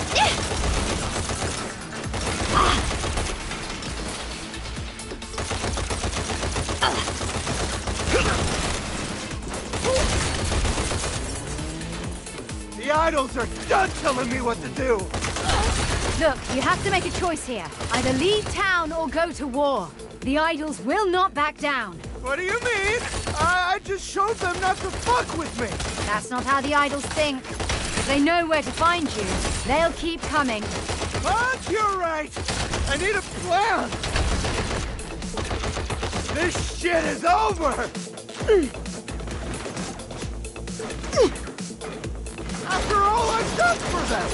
The idols are done telling me what to do! Look, you have to make a choice here. Either leave town or go to war. The idols will not back down. What do you mean? I just showed them not to fuck with me! That's not how the idols think. If they know where to find you, they'll keep coming. What? You're right! I need a plan! This shit is over! After all I've done for them!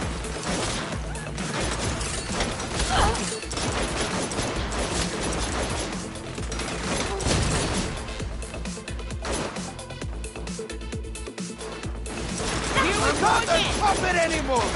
I'm not the puppet anymore!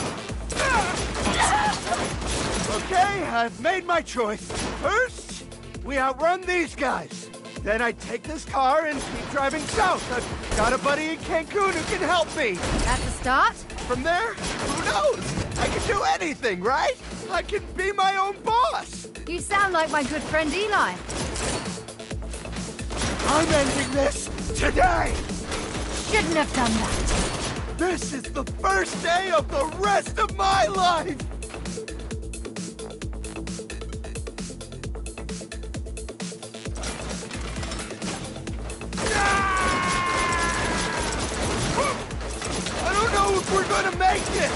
Okay, I've made my choice. First, we outrun these guys. Then I take this car and keep driving south. I've got a buddy in Cancun who can help me. That's a start? From there, who knows? I can do anything, right? I can be my own boss. You sound like my good friend Eli. I'm ending this today. Shouldn't have done that. This is the first day of the rest of my life. I don't know if we're gonna make it!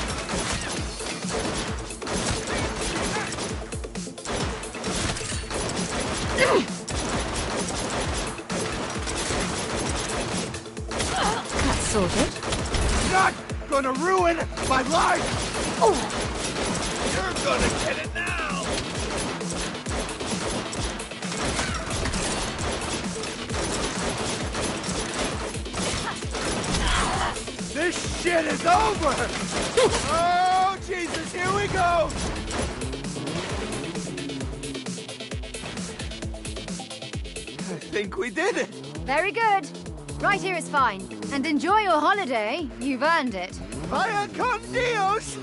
That's sorted. Not gonna ruin my life! Oh. You're gonna get it now! This shit is over! Oh, Jesus, here we go! I think we did it! Very good. Right here is fine. And enjoy your holiday. You've earned it. Vaya con Dios!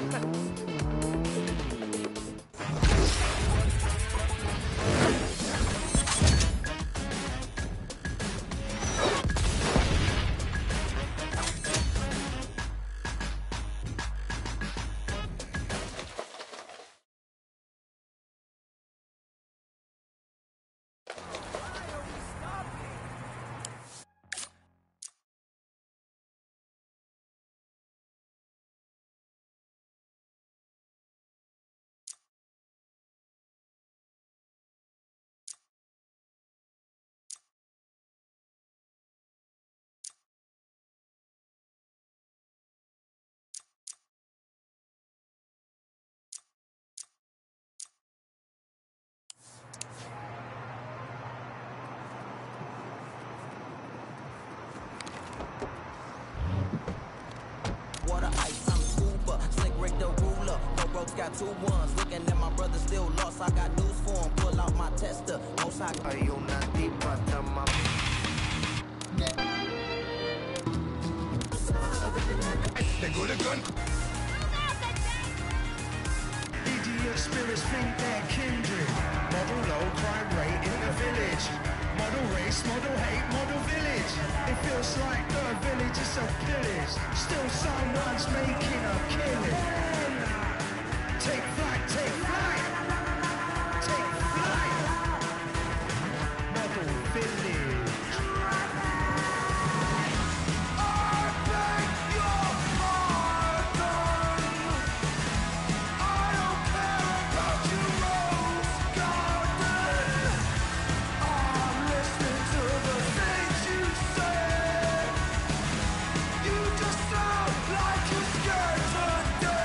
Got 2 1s, looking at my brother still lost. I got news for him, pull out my tester. Most I hay una tipa, tama. Tengo the gun. Idiot spirits think they're kindred. Model low crime rate in the village. Model race, model hate, model village. It feels like the village is so pillaged. Still someone's making a killing. Take flight, take flight, take flight. Model village. I beg your pardon. I don't care about your rose garden. I'm listening to the things you say. You just sound like you're scared to death.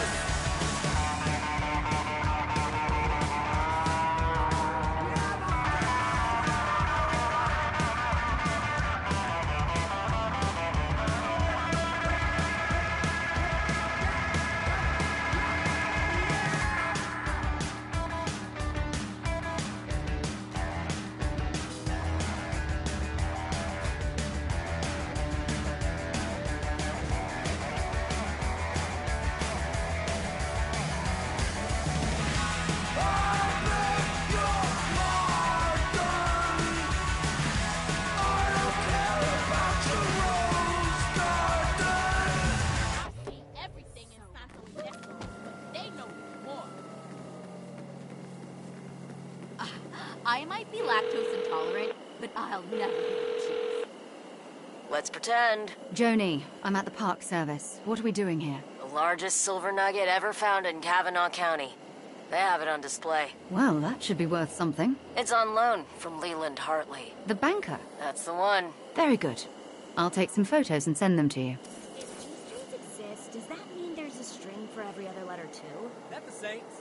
I might be lactose intolerant, but I'll never eat cheese. Let's pretend. Joni, I'm at the Park Service. What are we doing here? The largest silver nugget ever found in Kavanaugh County. They have it on display. Well, that should be worth something. It's on loan from Leland Hartley. The banker? That's the one. Very good. I'll take some photos and send them to you. If G-strings exist, does that mean there's a string for every other letter too? That the Saints?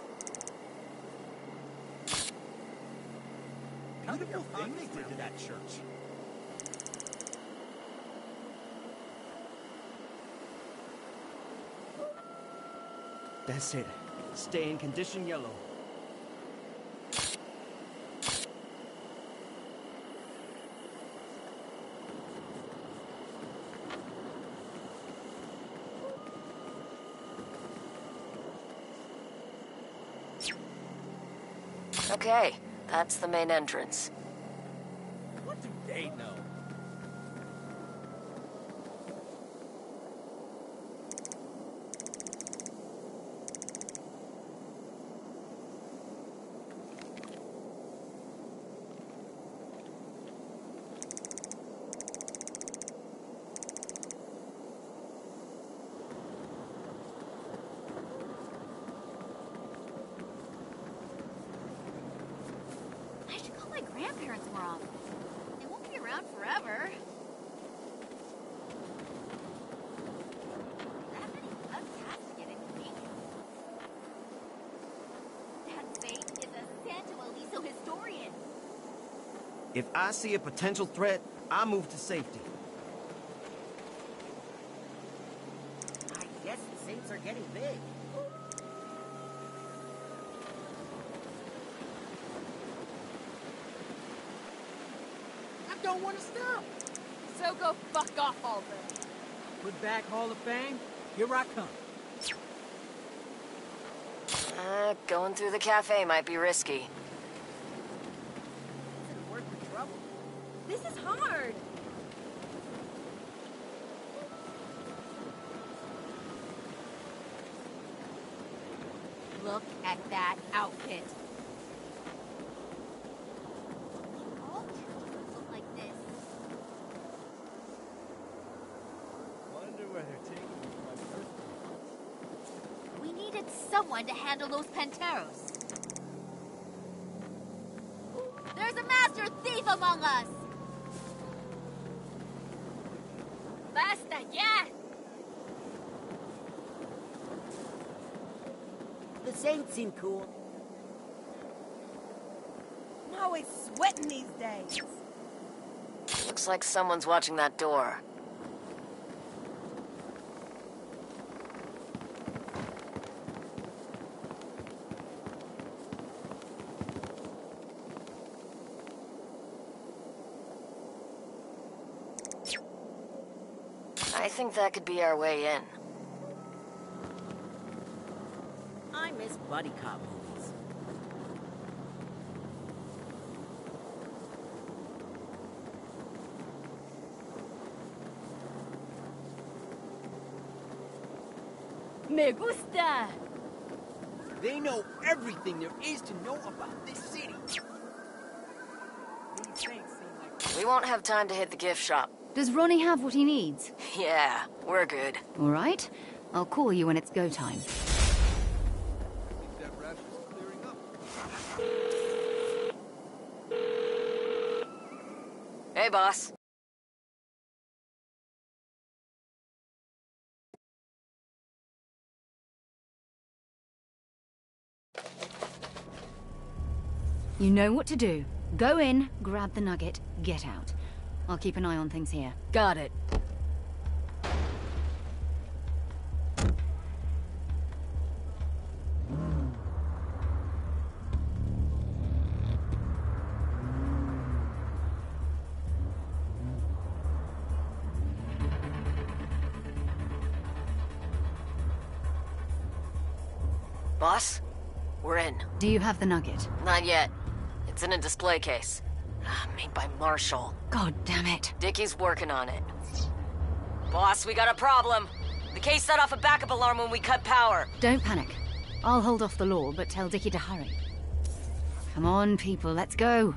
Beautiful thing they did to that church. That's it. Stay in condition yellow. Okay, that's the main entrance. What do they know? I should call my grandparents more often. They won't be around forever. That many bugs has to get inconvenienced. That Saint is a Santo Aliso historian. If I see a potential threat, I move to safety. I guess the Saints are getting big. I don't want to stop. So go fuck off already. Put back Hall of Fame, here I come. Going through the cafe might be risky. Is it worth the trouble? This is hard. Look at that outfit. All children look like this. Wonder where they're taking me for my birthday. We needed someone to handle those Panteros. There's a master thief among us! Basta, ya! The Saints seem cool. I'm always sweating these days. Looks like someone's watching that door. I think that could be our way in. I miss buddy cop movies. Me gusta! They know everything there is to know about this city. These Saints seem like... We won't have time to hit the gift shop. Does Ronnie have what he needs? Yeah, we're good. All right. I'll call you when it's go time. That rash is clearing up. Hey, boss. You know what to do. Go in, grab the nugget, get out. I'll keep an eye on things here. Got it. Boss, we're in. Do you have the nugget? Not yet. It's in a display case. Made by Marshall. God damn it. Dickie's working on it. Boss, we got a problem. The case set off a backup alarm when we cut power. Don't panic. I'll hold off the law, but tell Dickie to hurry. Come on, people, let's go.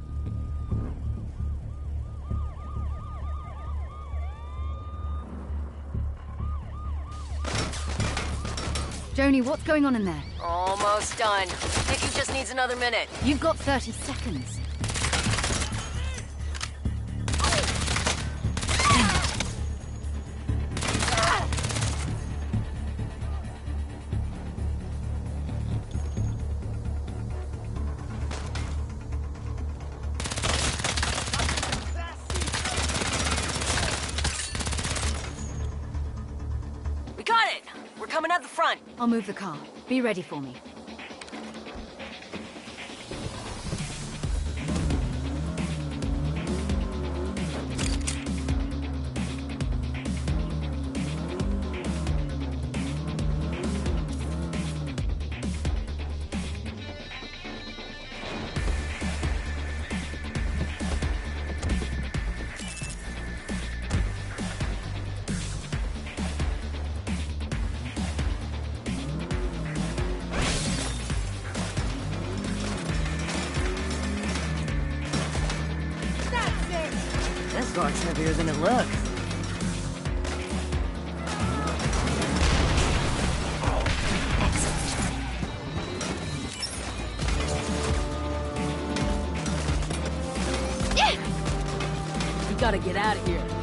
Joni, what's going on in there? Almost done. Dickie just needs another minute. You've got 30 seconds. We got it! We're coming at the front. I'll move the car. Be ready for me. This car's heavier than it looks. We gotta get out of here.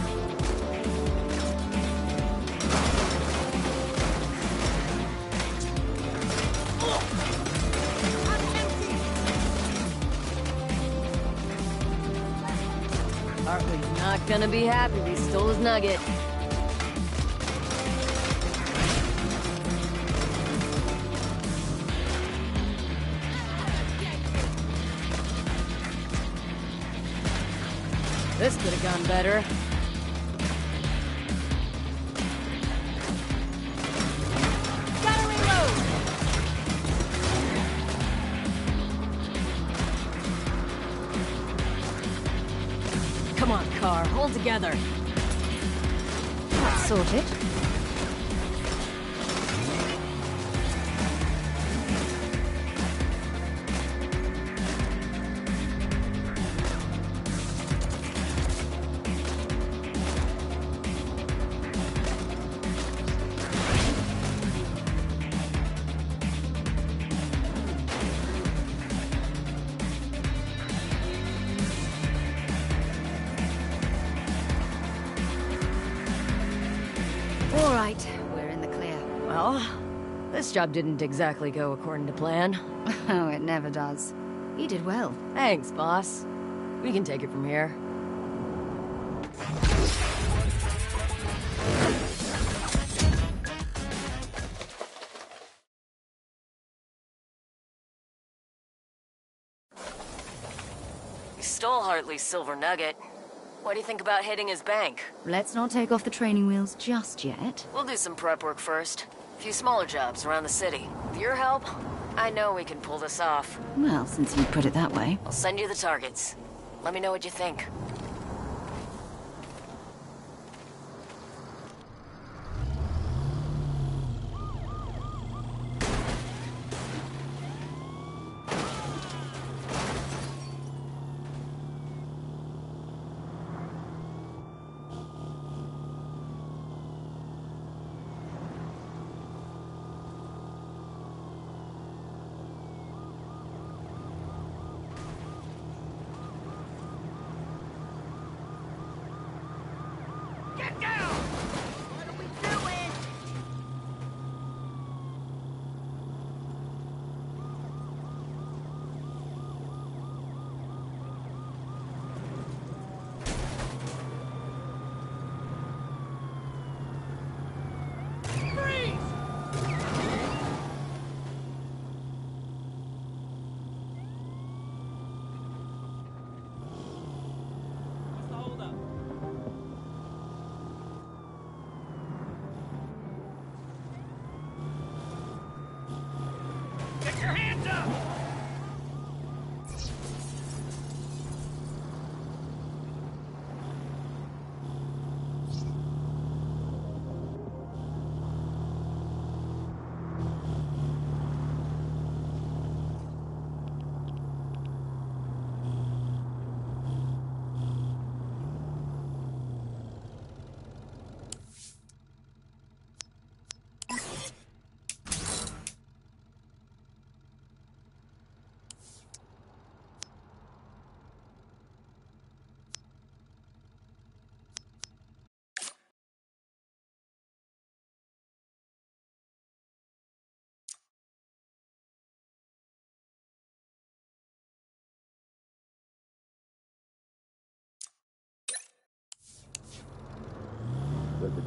Hartley's not gonna be happy we stole his nugget. This could have gone better. Gotta reload! Come on, car, hold together. That's sorted. All right, we're in the clear. Well, this job didn't exactly go according to plan. Oh, it never does. You did well. Thanks, boss. We can take it from here. We stole Hartley's silver nugget. What do you think about hitting his bank? Let's not take off the training wheels just yet. We'll do some prep work first. A few smaller jobs around the city. With your help, I know we can pull this off. Well, since you put it that way. I'll send you the targets. Let me know what you think.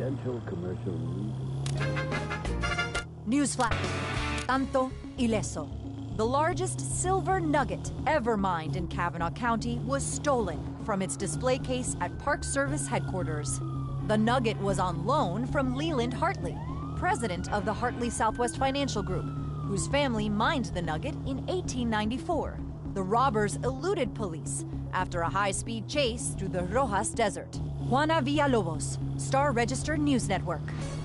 potential commercial news. Newsflash. Santo Ileso. The largest silver nugget ever mined in Kavanaugh County was stolen from its display case at Park Service headquarters. The nugget was on loan from Leland Hartley, president of the Hartley Southwest Financial Group, whose family mined the nugget in 1894. The robbers eluded police after a high-speed chase through the Rojas Desert. Juana Villalobos, Star Register News Network.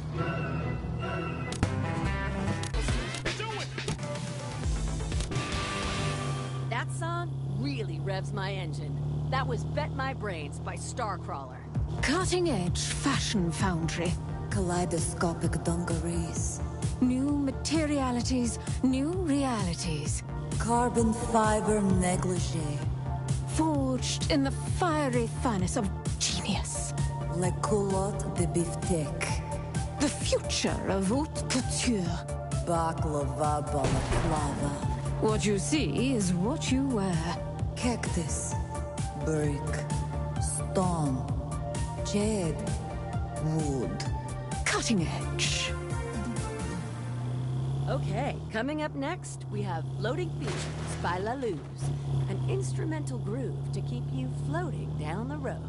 That song really revs my engine. That was Bet My Brains by Starcrawler. Cutting-edge fashion foundry. Kaleidoscopic dungarees. New materialities, new realities. Carbon fiber negligee. Forged in the fiery furnace of genius. La culotte de beefsteak. The future of haute couture. Baklava balaclava. What you see is what you wear. Cactus. Brick. Stone. Jade. Wood. Cutting edge. Okay, coming up next, we have Floating Features by La Luz, an instrumental groove to keep you floating down the road.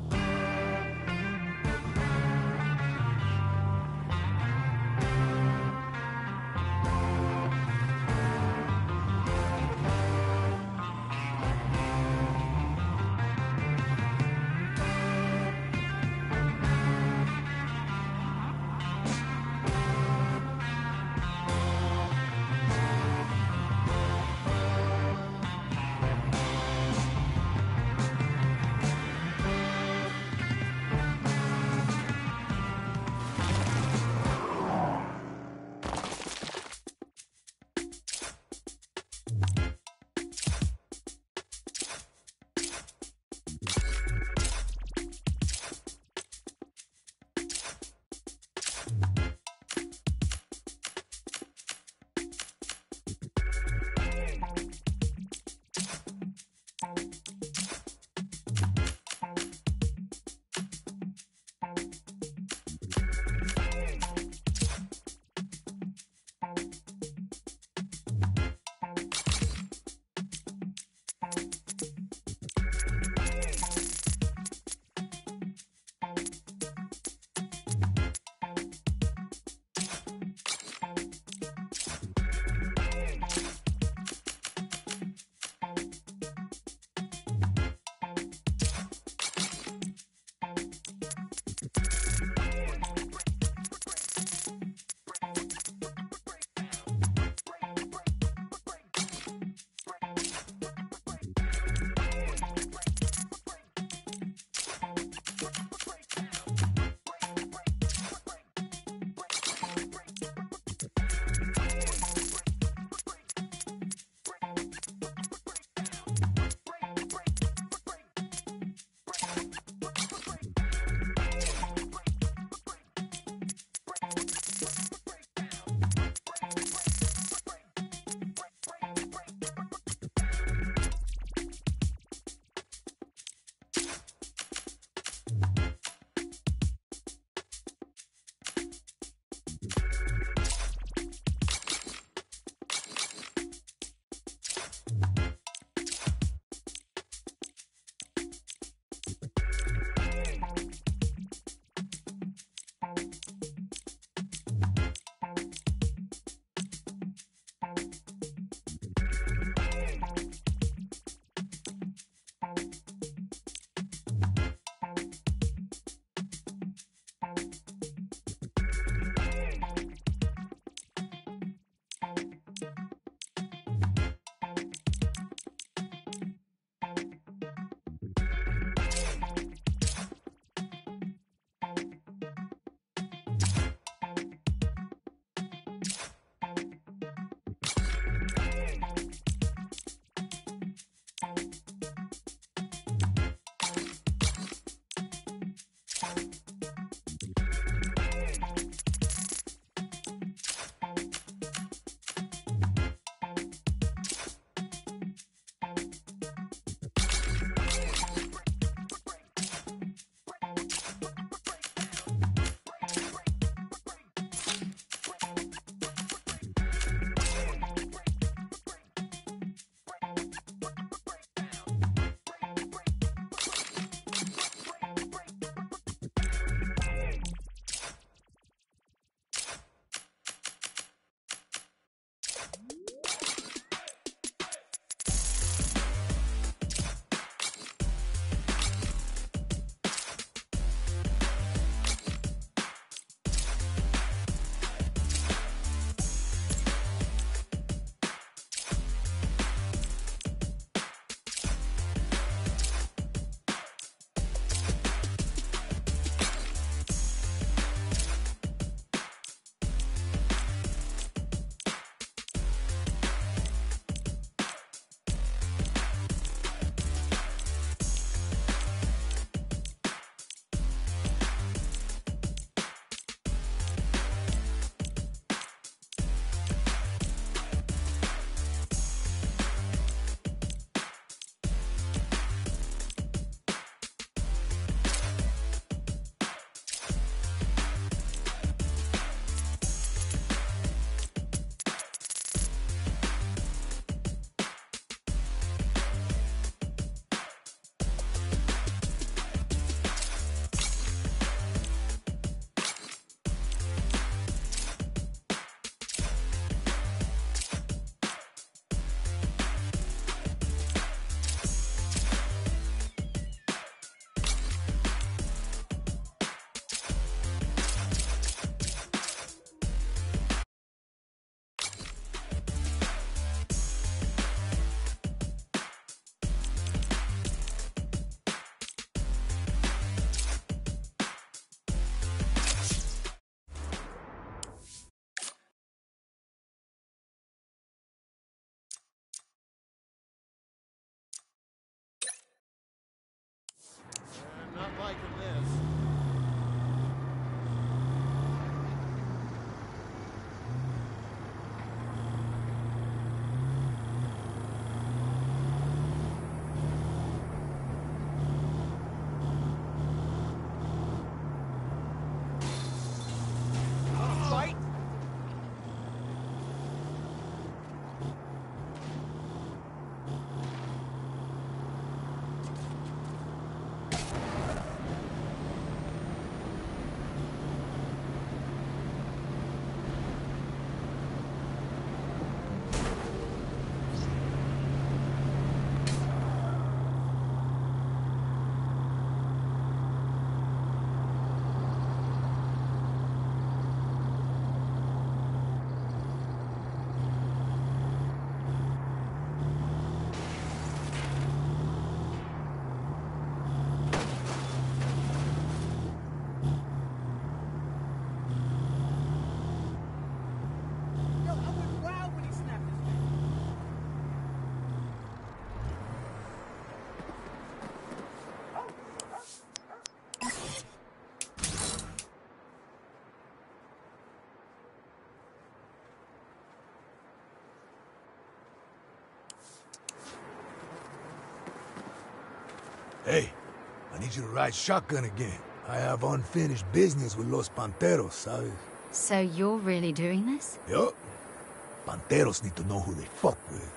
Hey, I need you to ride shotgun again. I have unfinished business with Los Panteros, ¿sabes? So you're really doing this? Yup. Panteros need to know who they fuck with.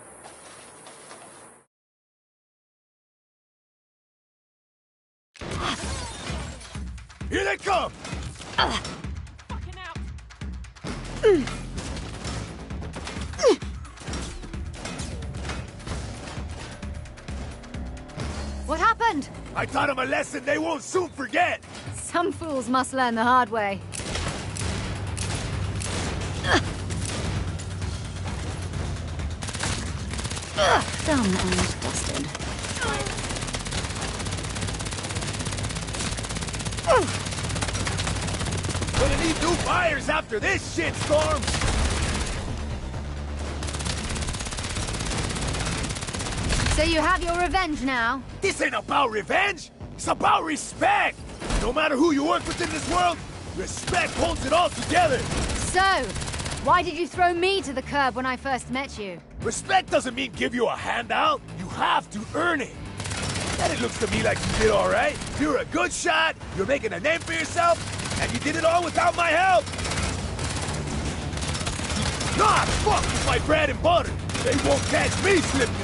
Here they come! What happened? I taught them a lesson they won't soon forget! Some fools must learn the hard way. Done and dusted. Gonna need new fires after this shitstorm! So you have your revenge now? This ain't about revenge! It's about respect! No matter who you work with in this world, respect holds it all together! So, why did you throw me to the curb when I first met you? Respect doesn't mean give you a handout. You have to earn it. And it looks to me like you did all right. You're a good shot, you're making a name for yourself, and you did it all without my help. Nah, fuck with my bread and butter. They won't catch me slipping.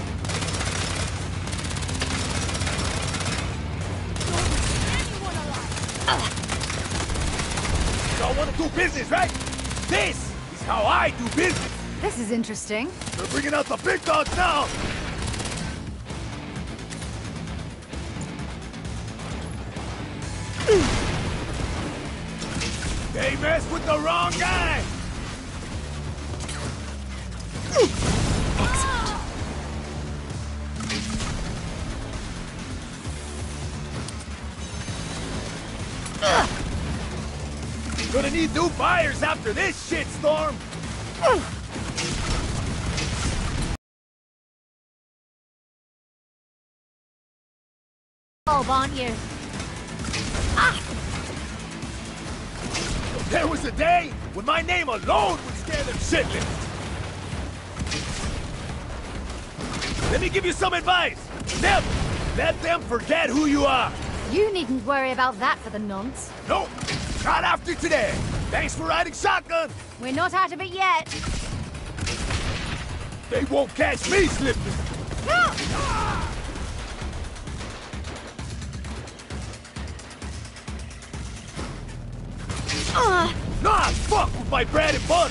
Y'all want to do business, right? This is how I do business. This is interesting. They're bringing out the big dogs now. They messed with the wrong guy. Gonna need new fires after this shitstorm. Oh, aren't you? There was a day when my name alone would scare them shitless. Let me give you some advice. Never let them forget who you are. You needn't worry about that for the nonce. Nope, not after today. Thanks for riding shotgun. We're not out of it yet. They won't catch me slipping. Nah, fuck with my bread and butter.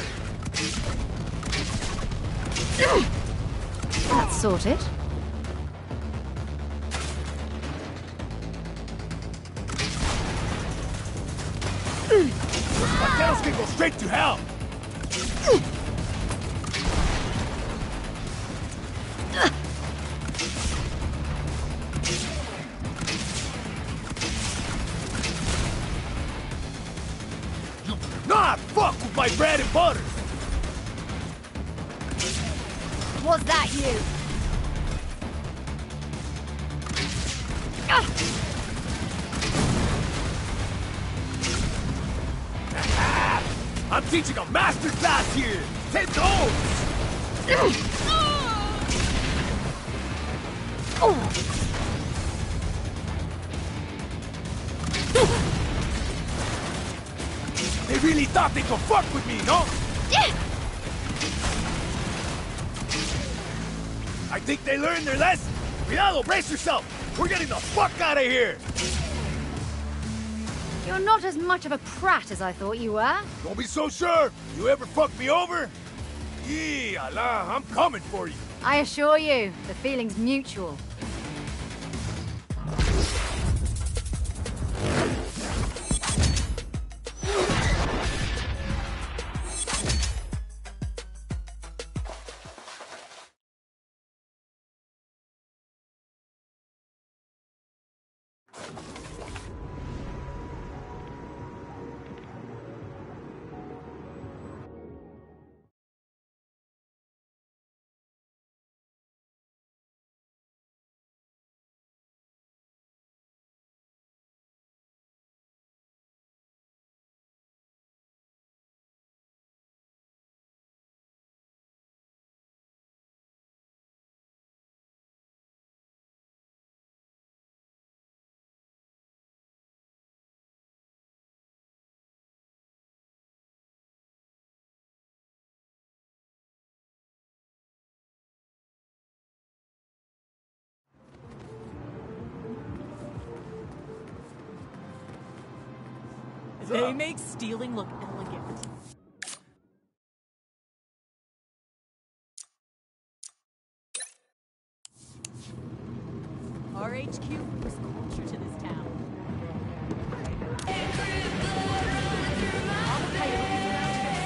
That's sorted. My tails can go straight to hell. Nah, fuck with my bread and butter. Was that you? I'm teaching a master class here. Take those. They really thought they could fuck with me, no? I think they learned their lesson. Cuidado, brace yourself. We're getting the fuck out of here. You're not as much of a prat as I thought you were. Don't be so sure. You ever fuck me over? Yeah, Allah, I'm coming for you. I assure you, the feeling's mutual. They make stealing look elegant. RHQ brings culture to this town. All the coyotes around here.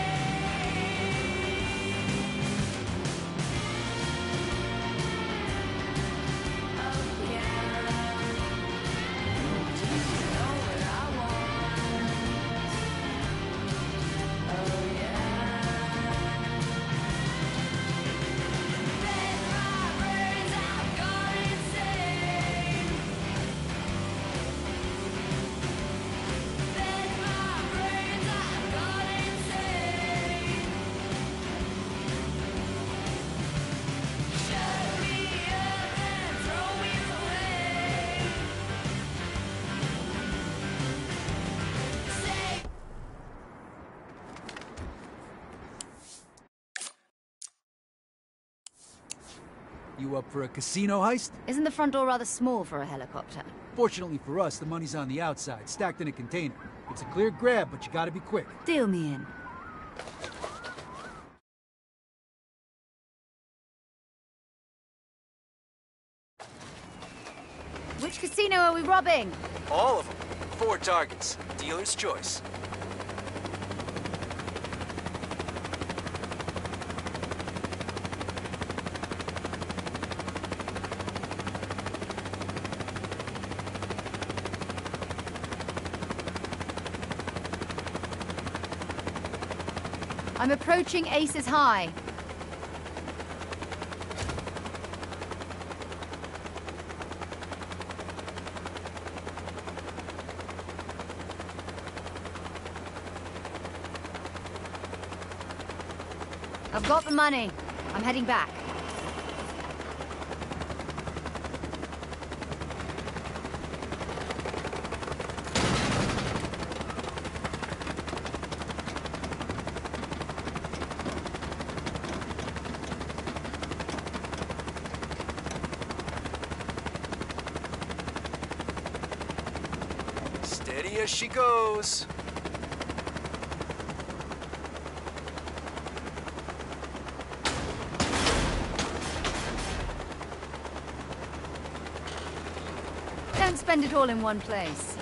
You up for a casino heist? Isn't the front door rather small for a helicopter? Fortunately for us, the money's on the outside, stacked in a container. It's a clear grab, but you gotta be quick. Deal me in. Which casino are we robbing? All of them. 4 targets. Dealer's choice. I'm approaching Aces High. I've got the money. I'm heading back. Steady as she goes. Don't spend it all in one place.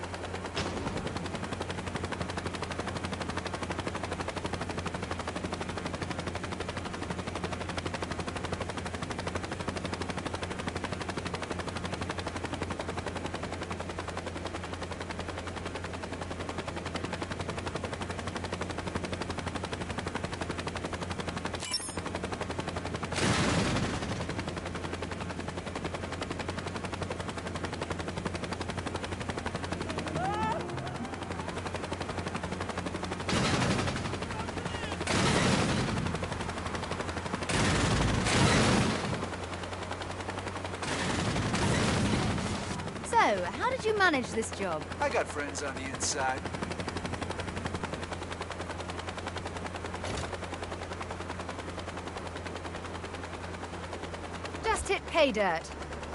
So, how did you manage this job? I got friends on the inside. Just hit pay dirt.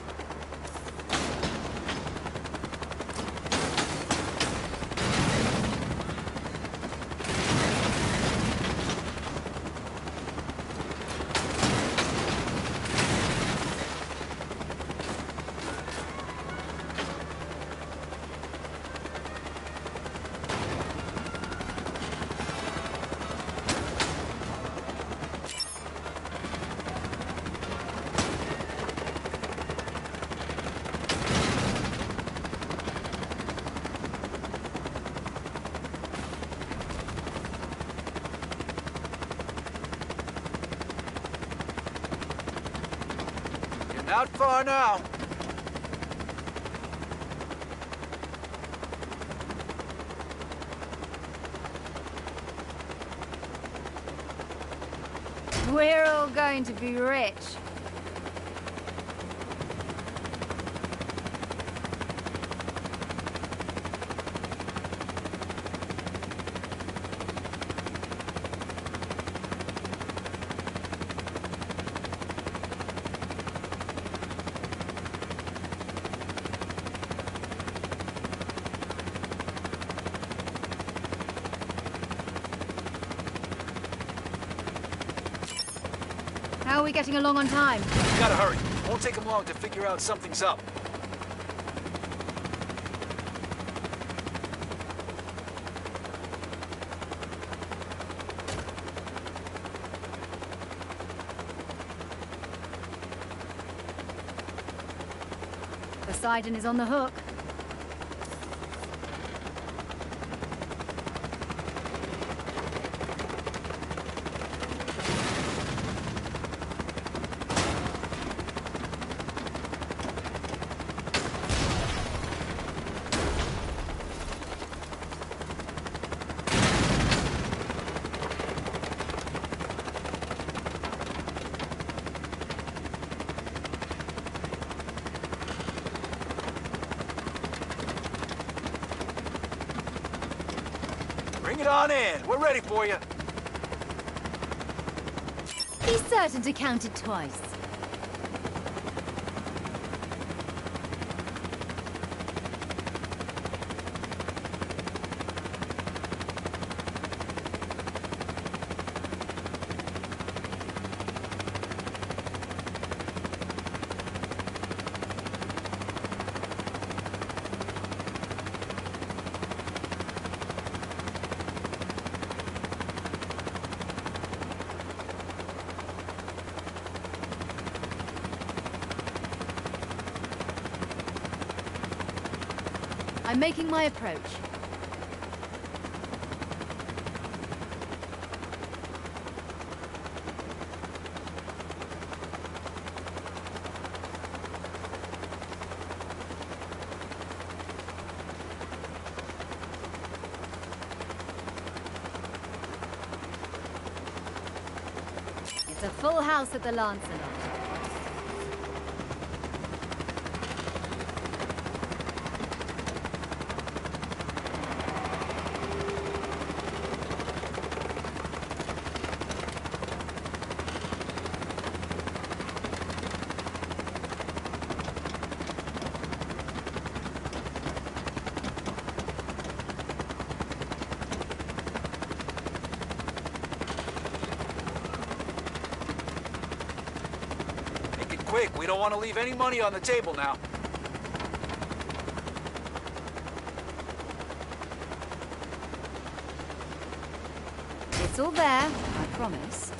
Not far now. We're all going to be rich. How are we getting along on time? You gotta hurry. Won't take them long to figure out something's up. Poseidon is on the hook. Bring it on in. We're ready for you. Be certain to count it twice. I'm making my approach. It's a full house at the Lancelot. Quick, we don't want to leave any money on the table now. It's all there, I promise.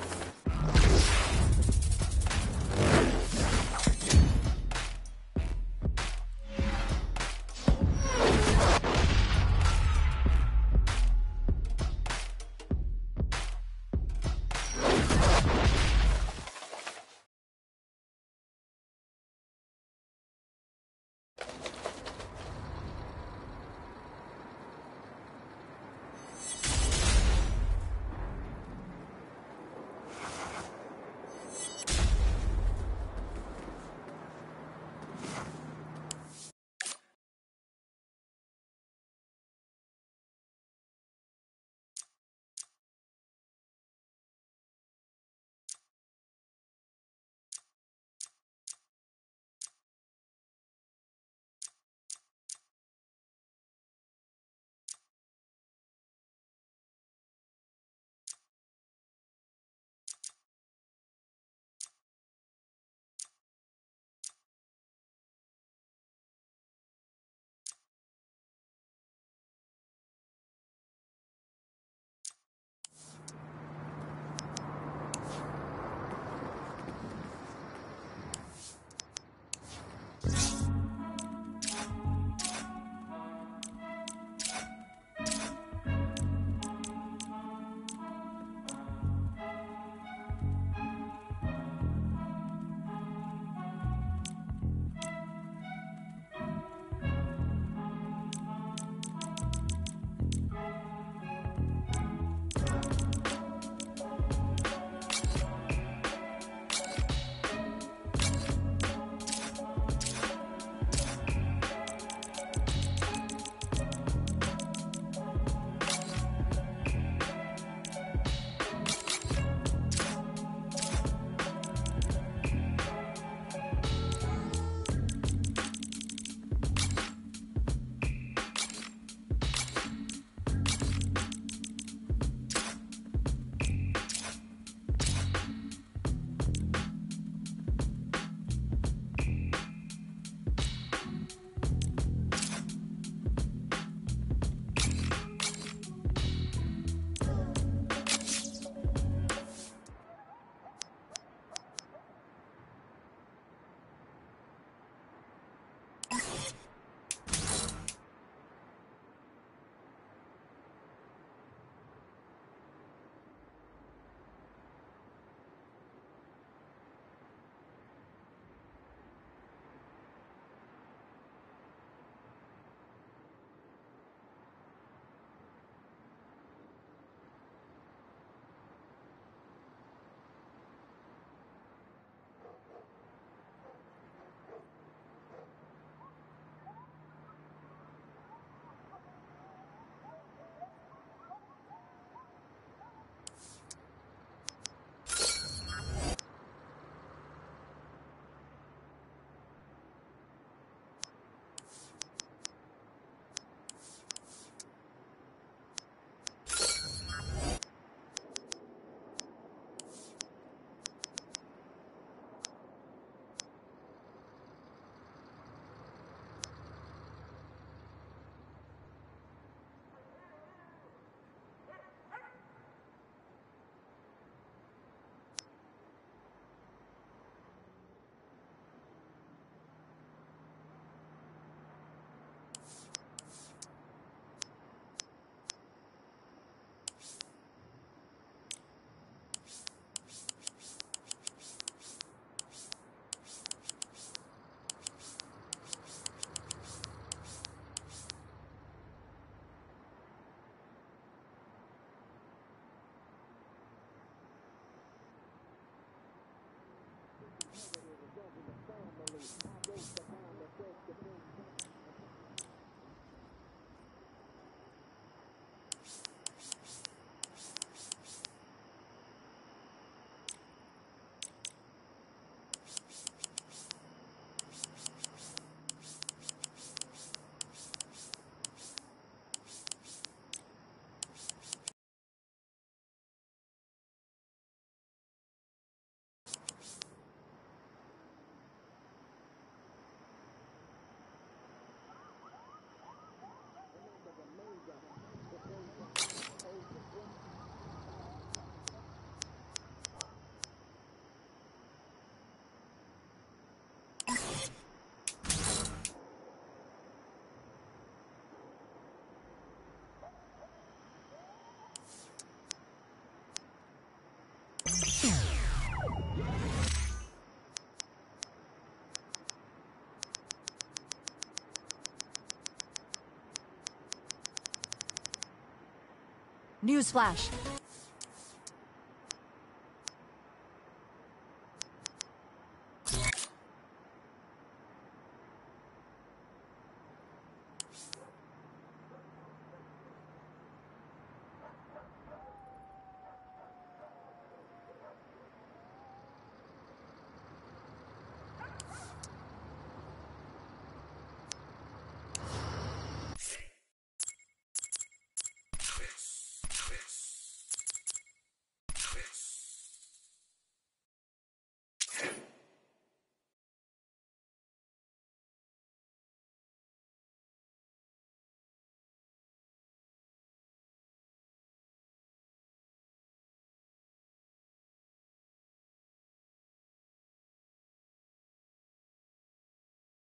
Newsflash.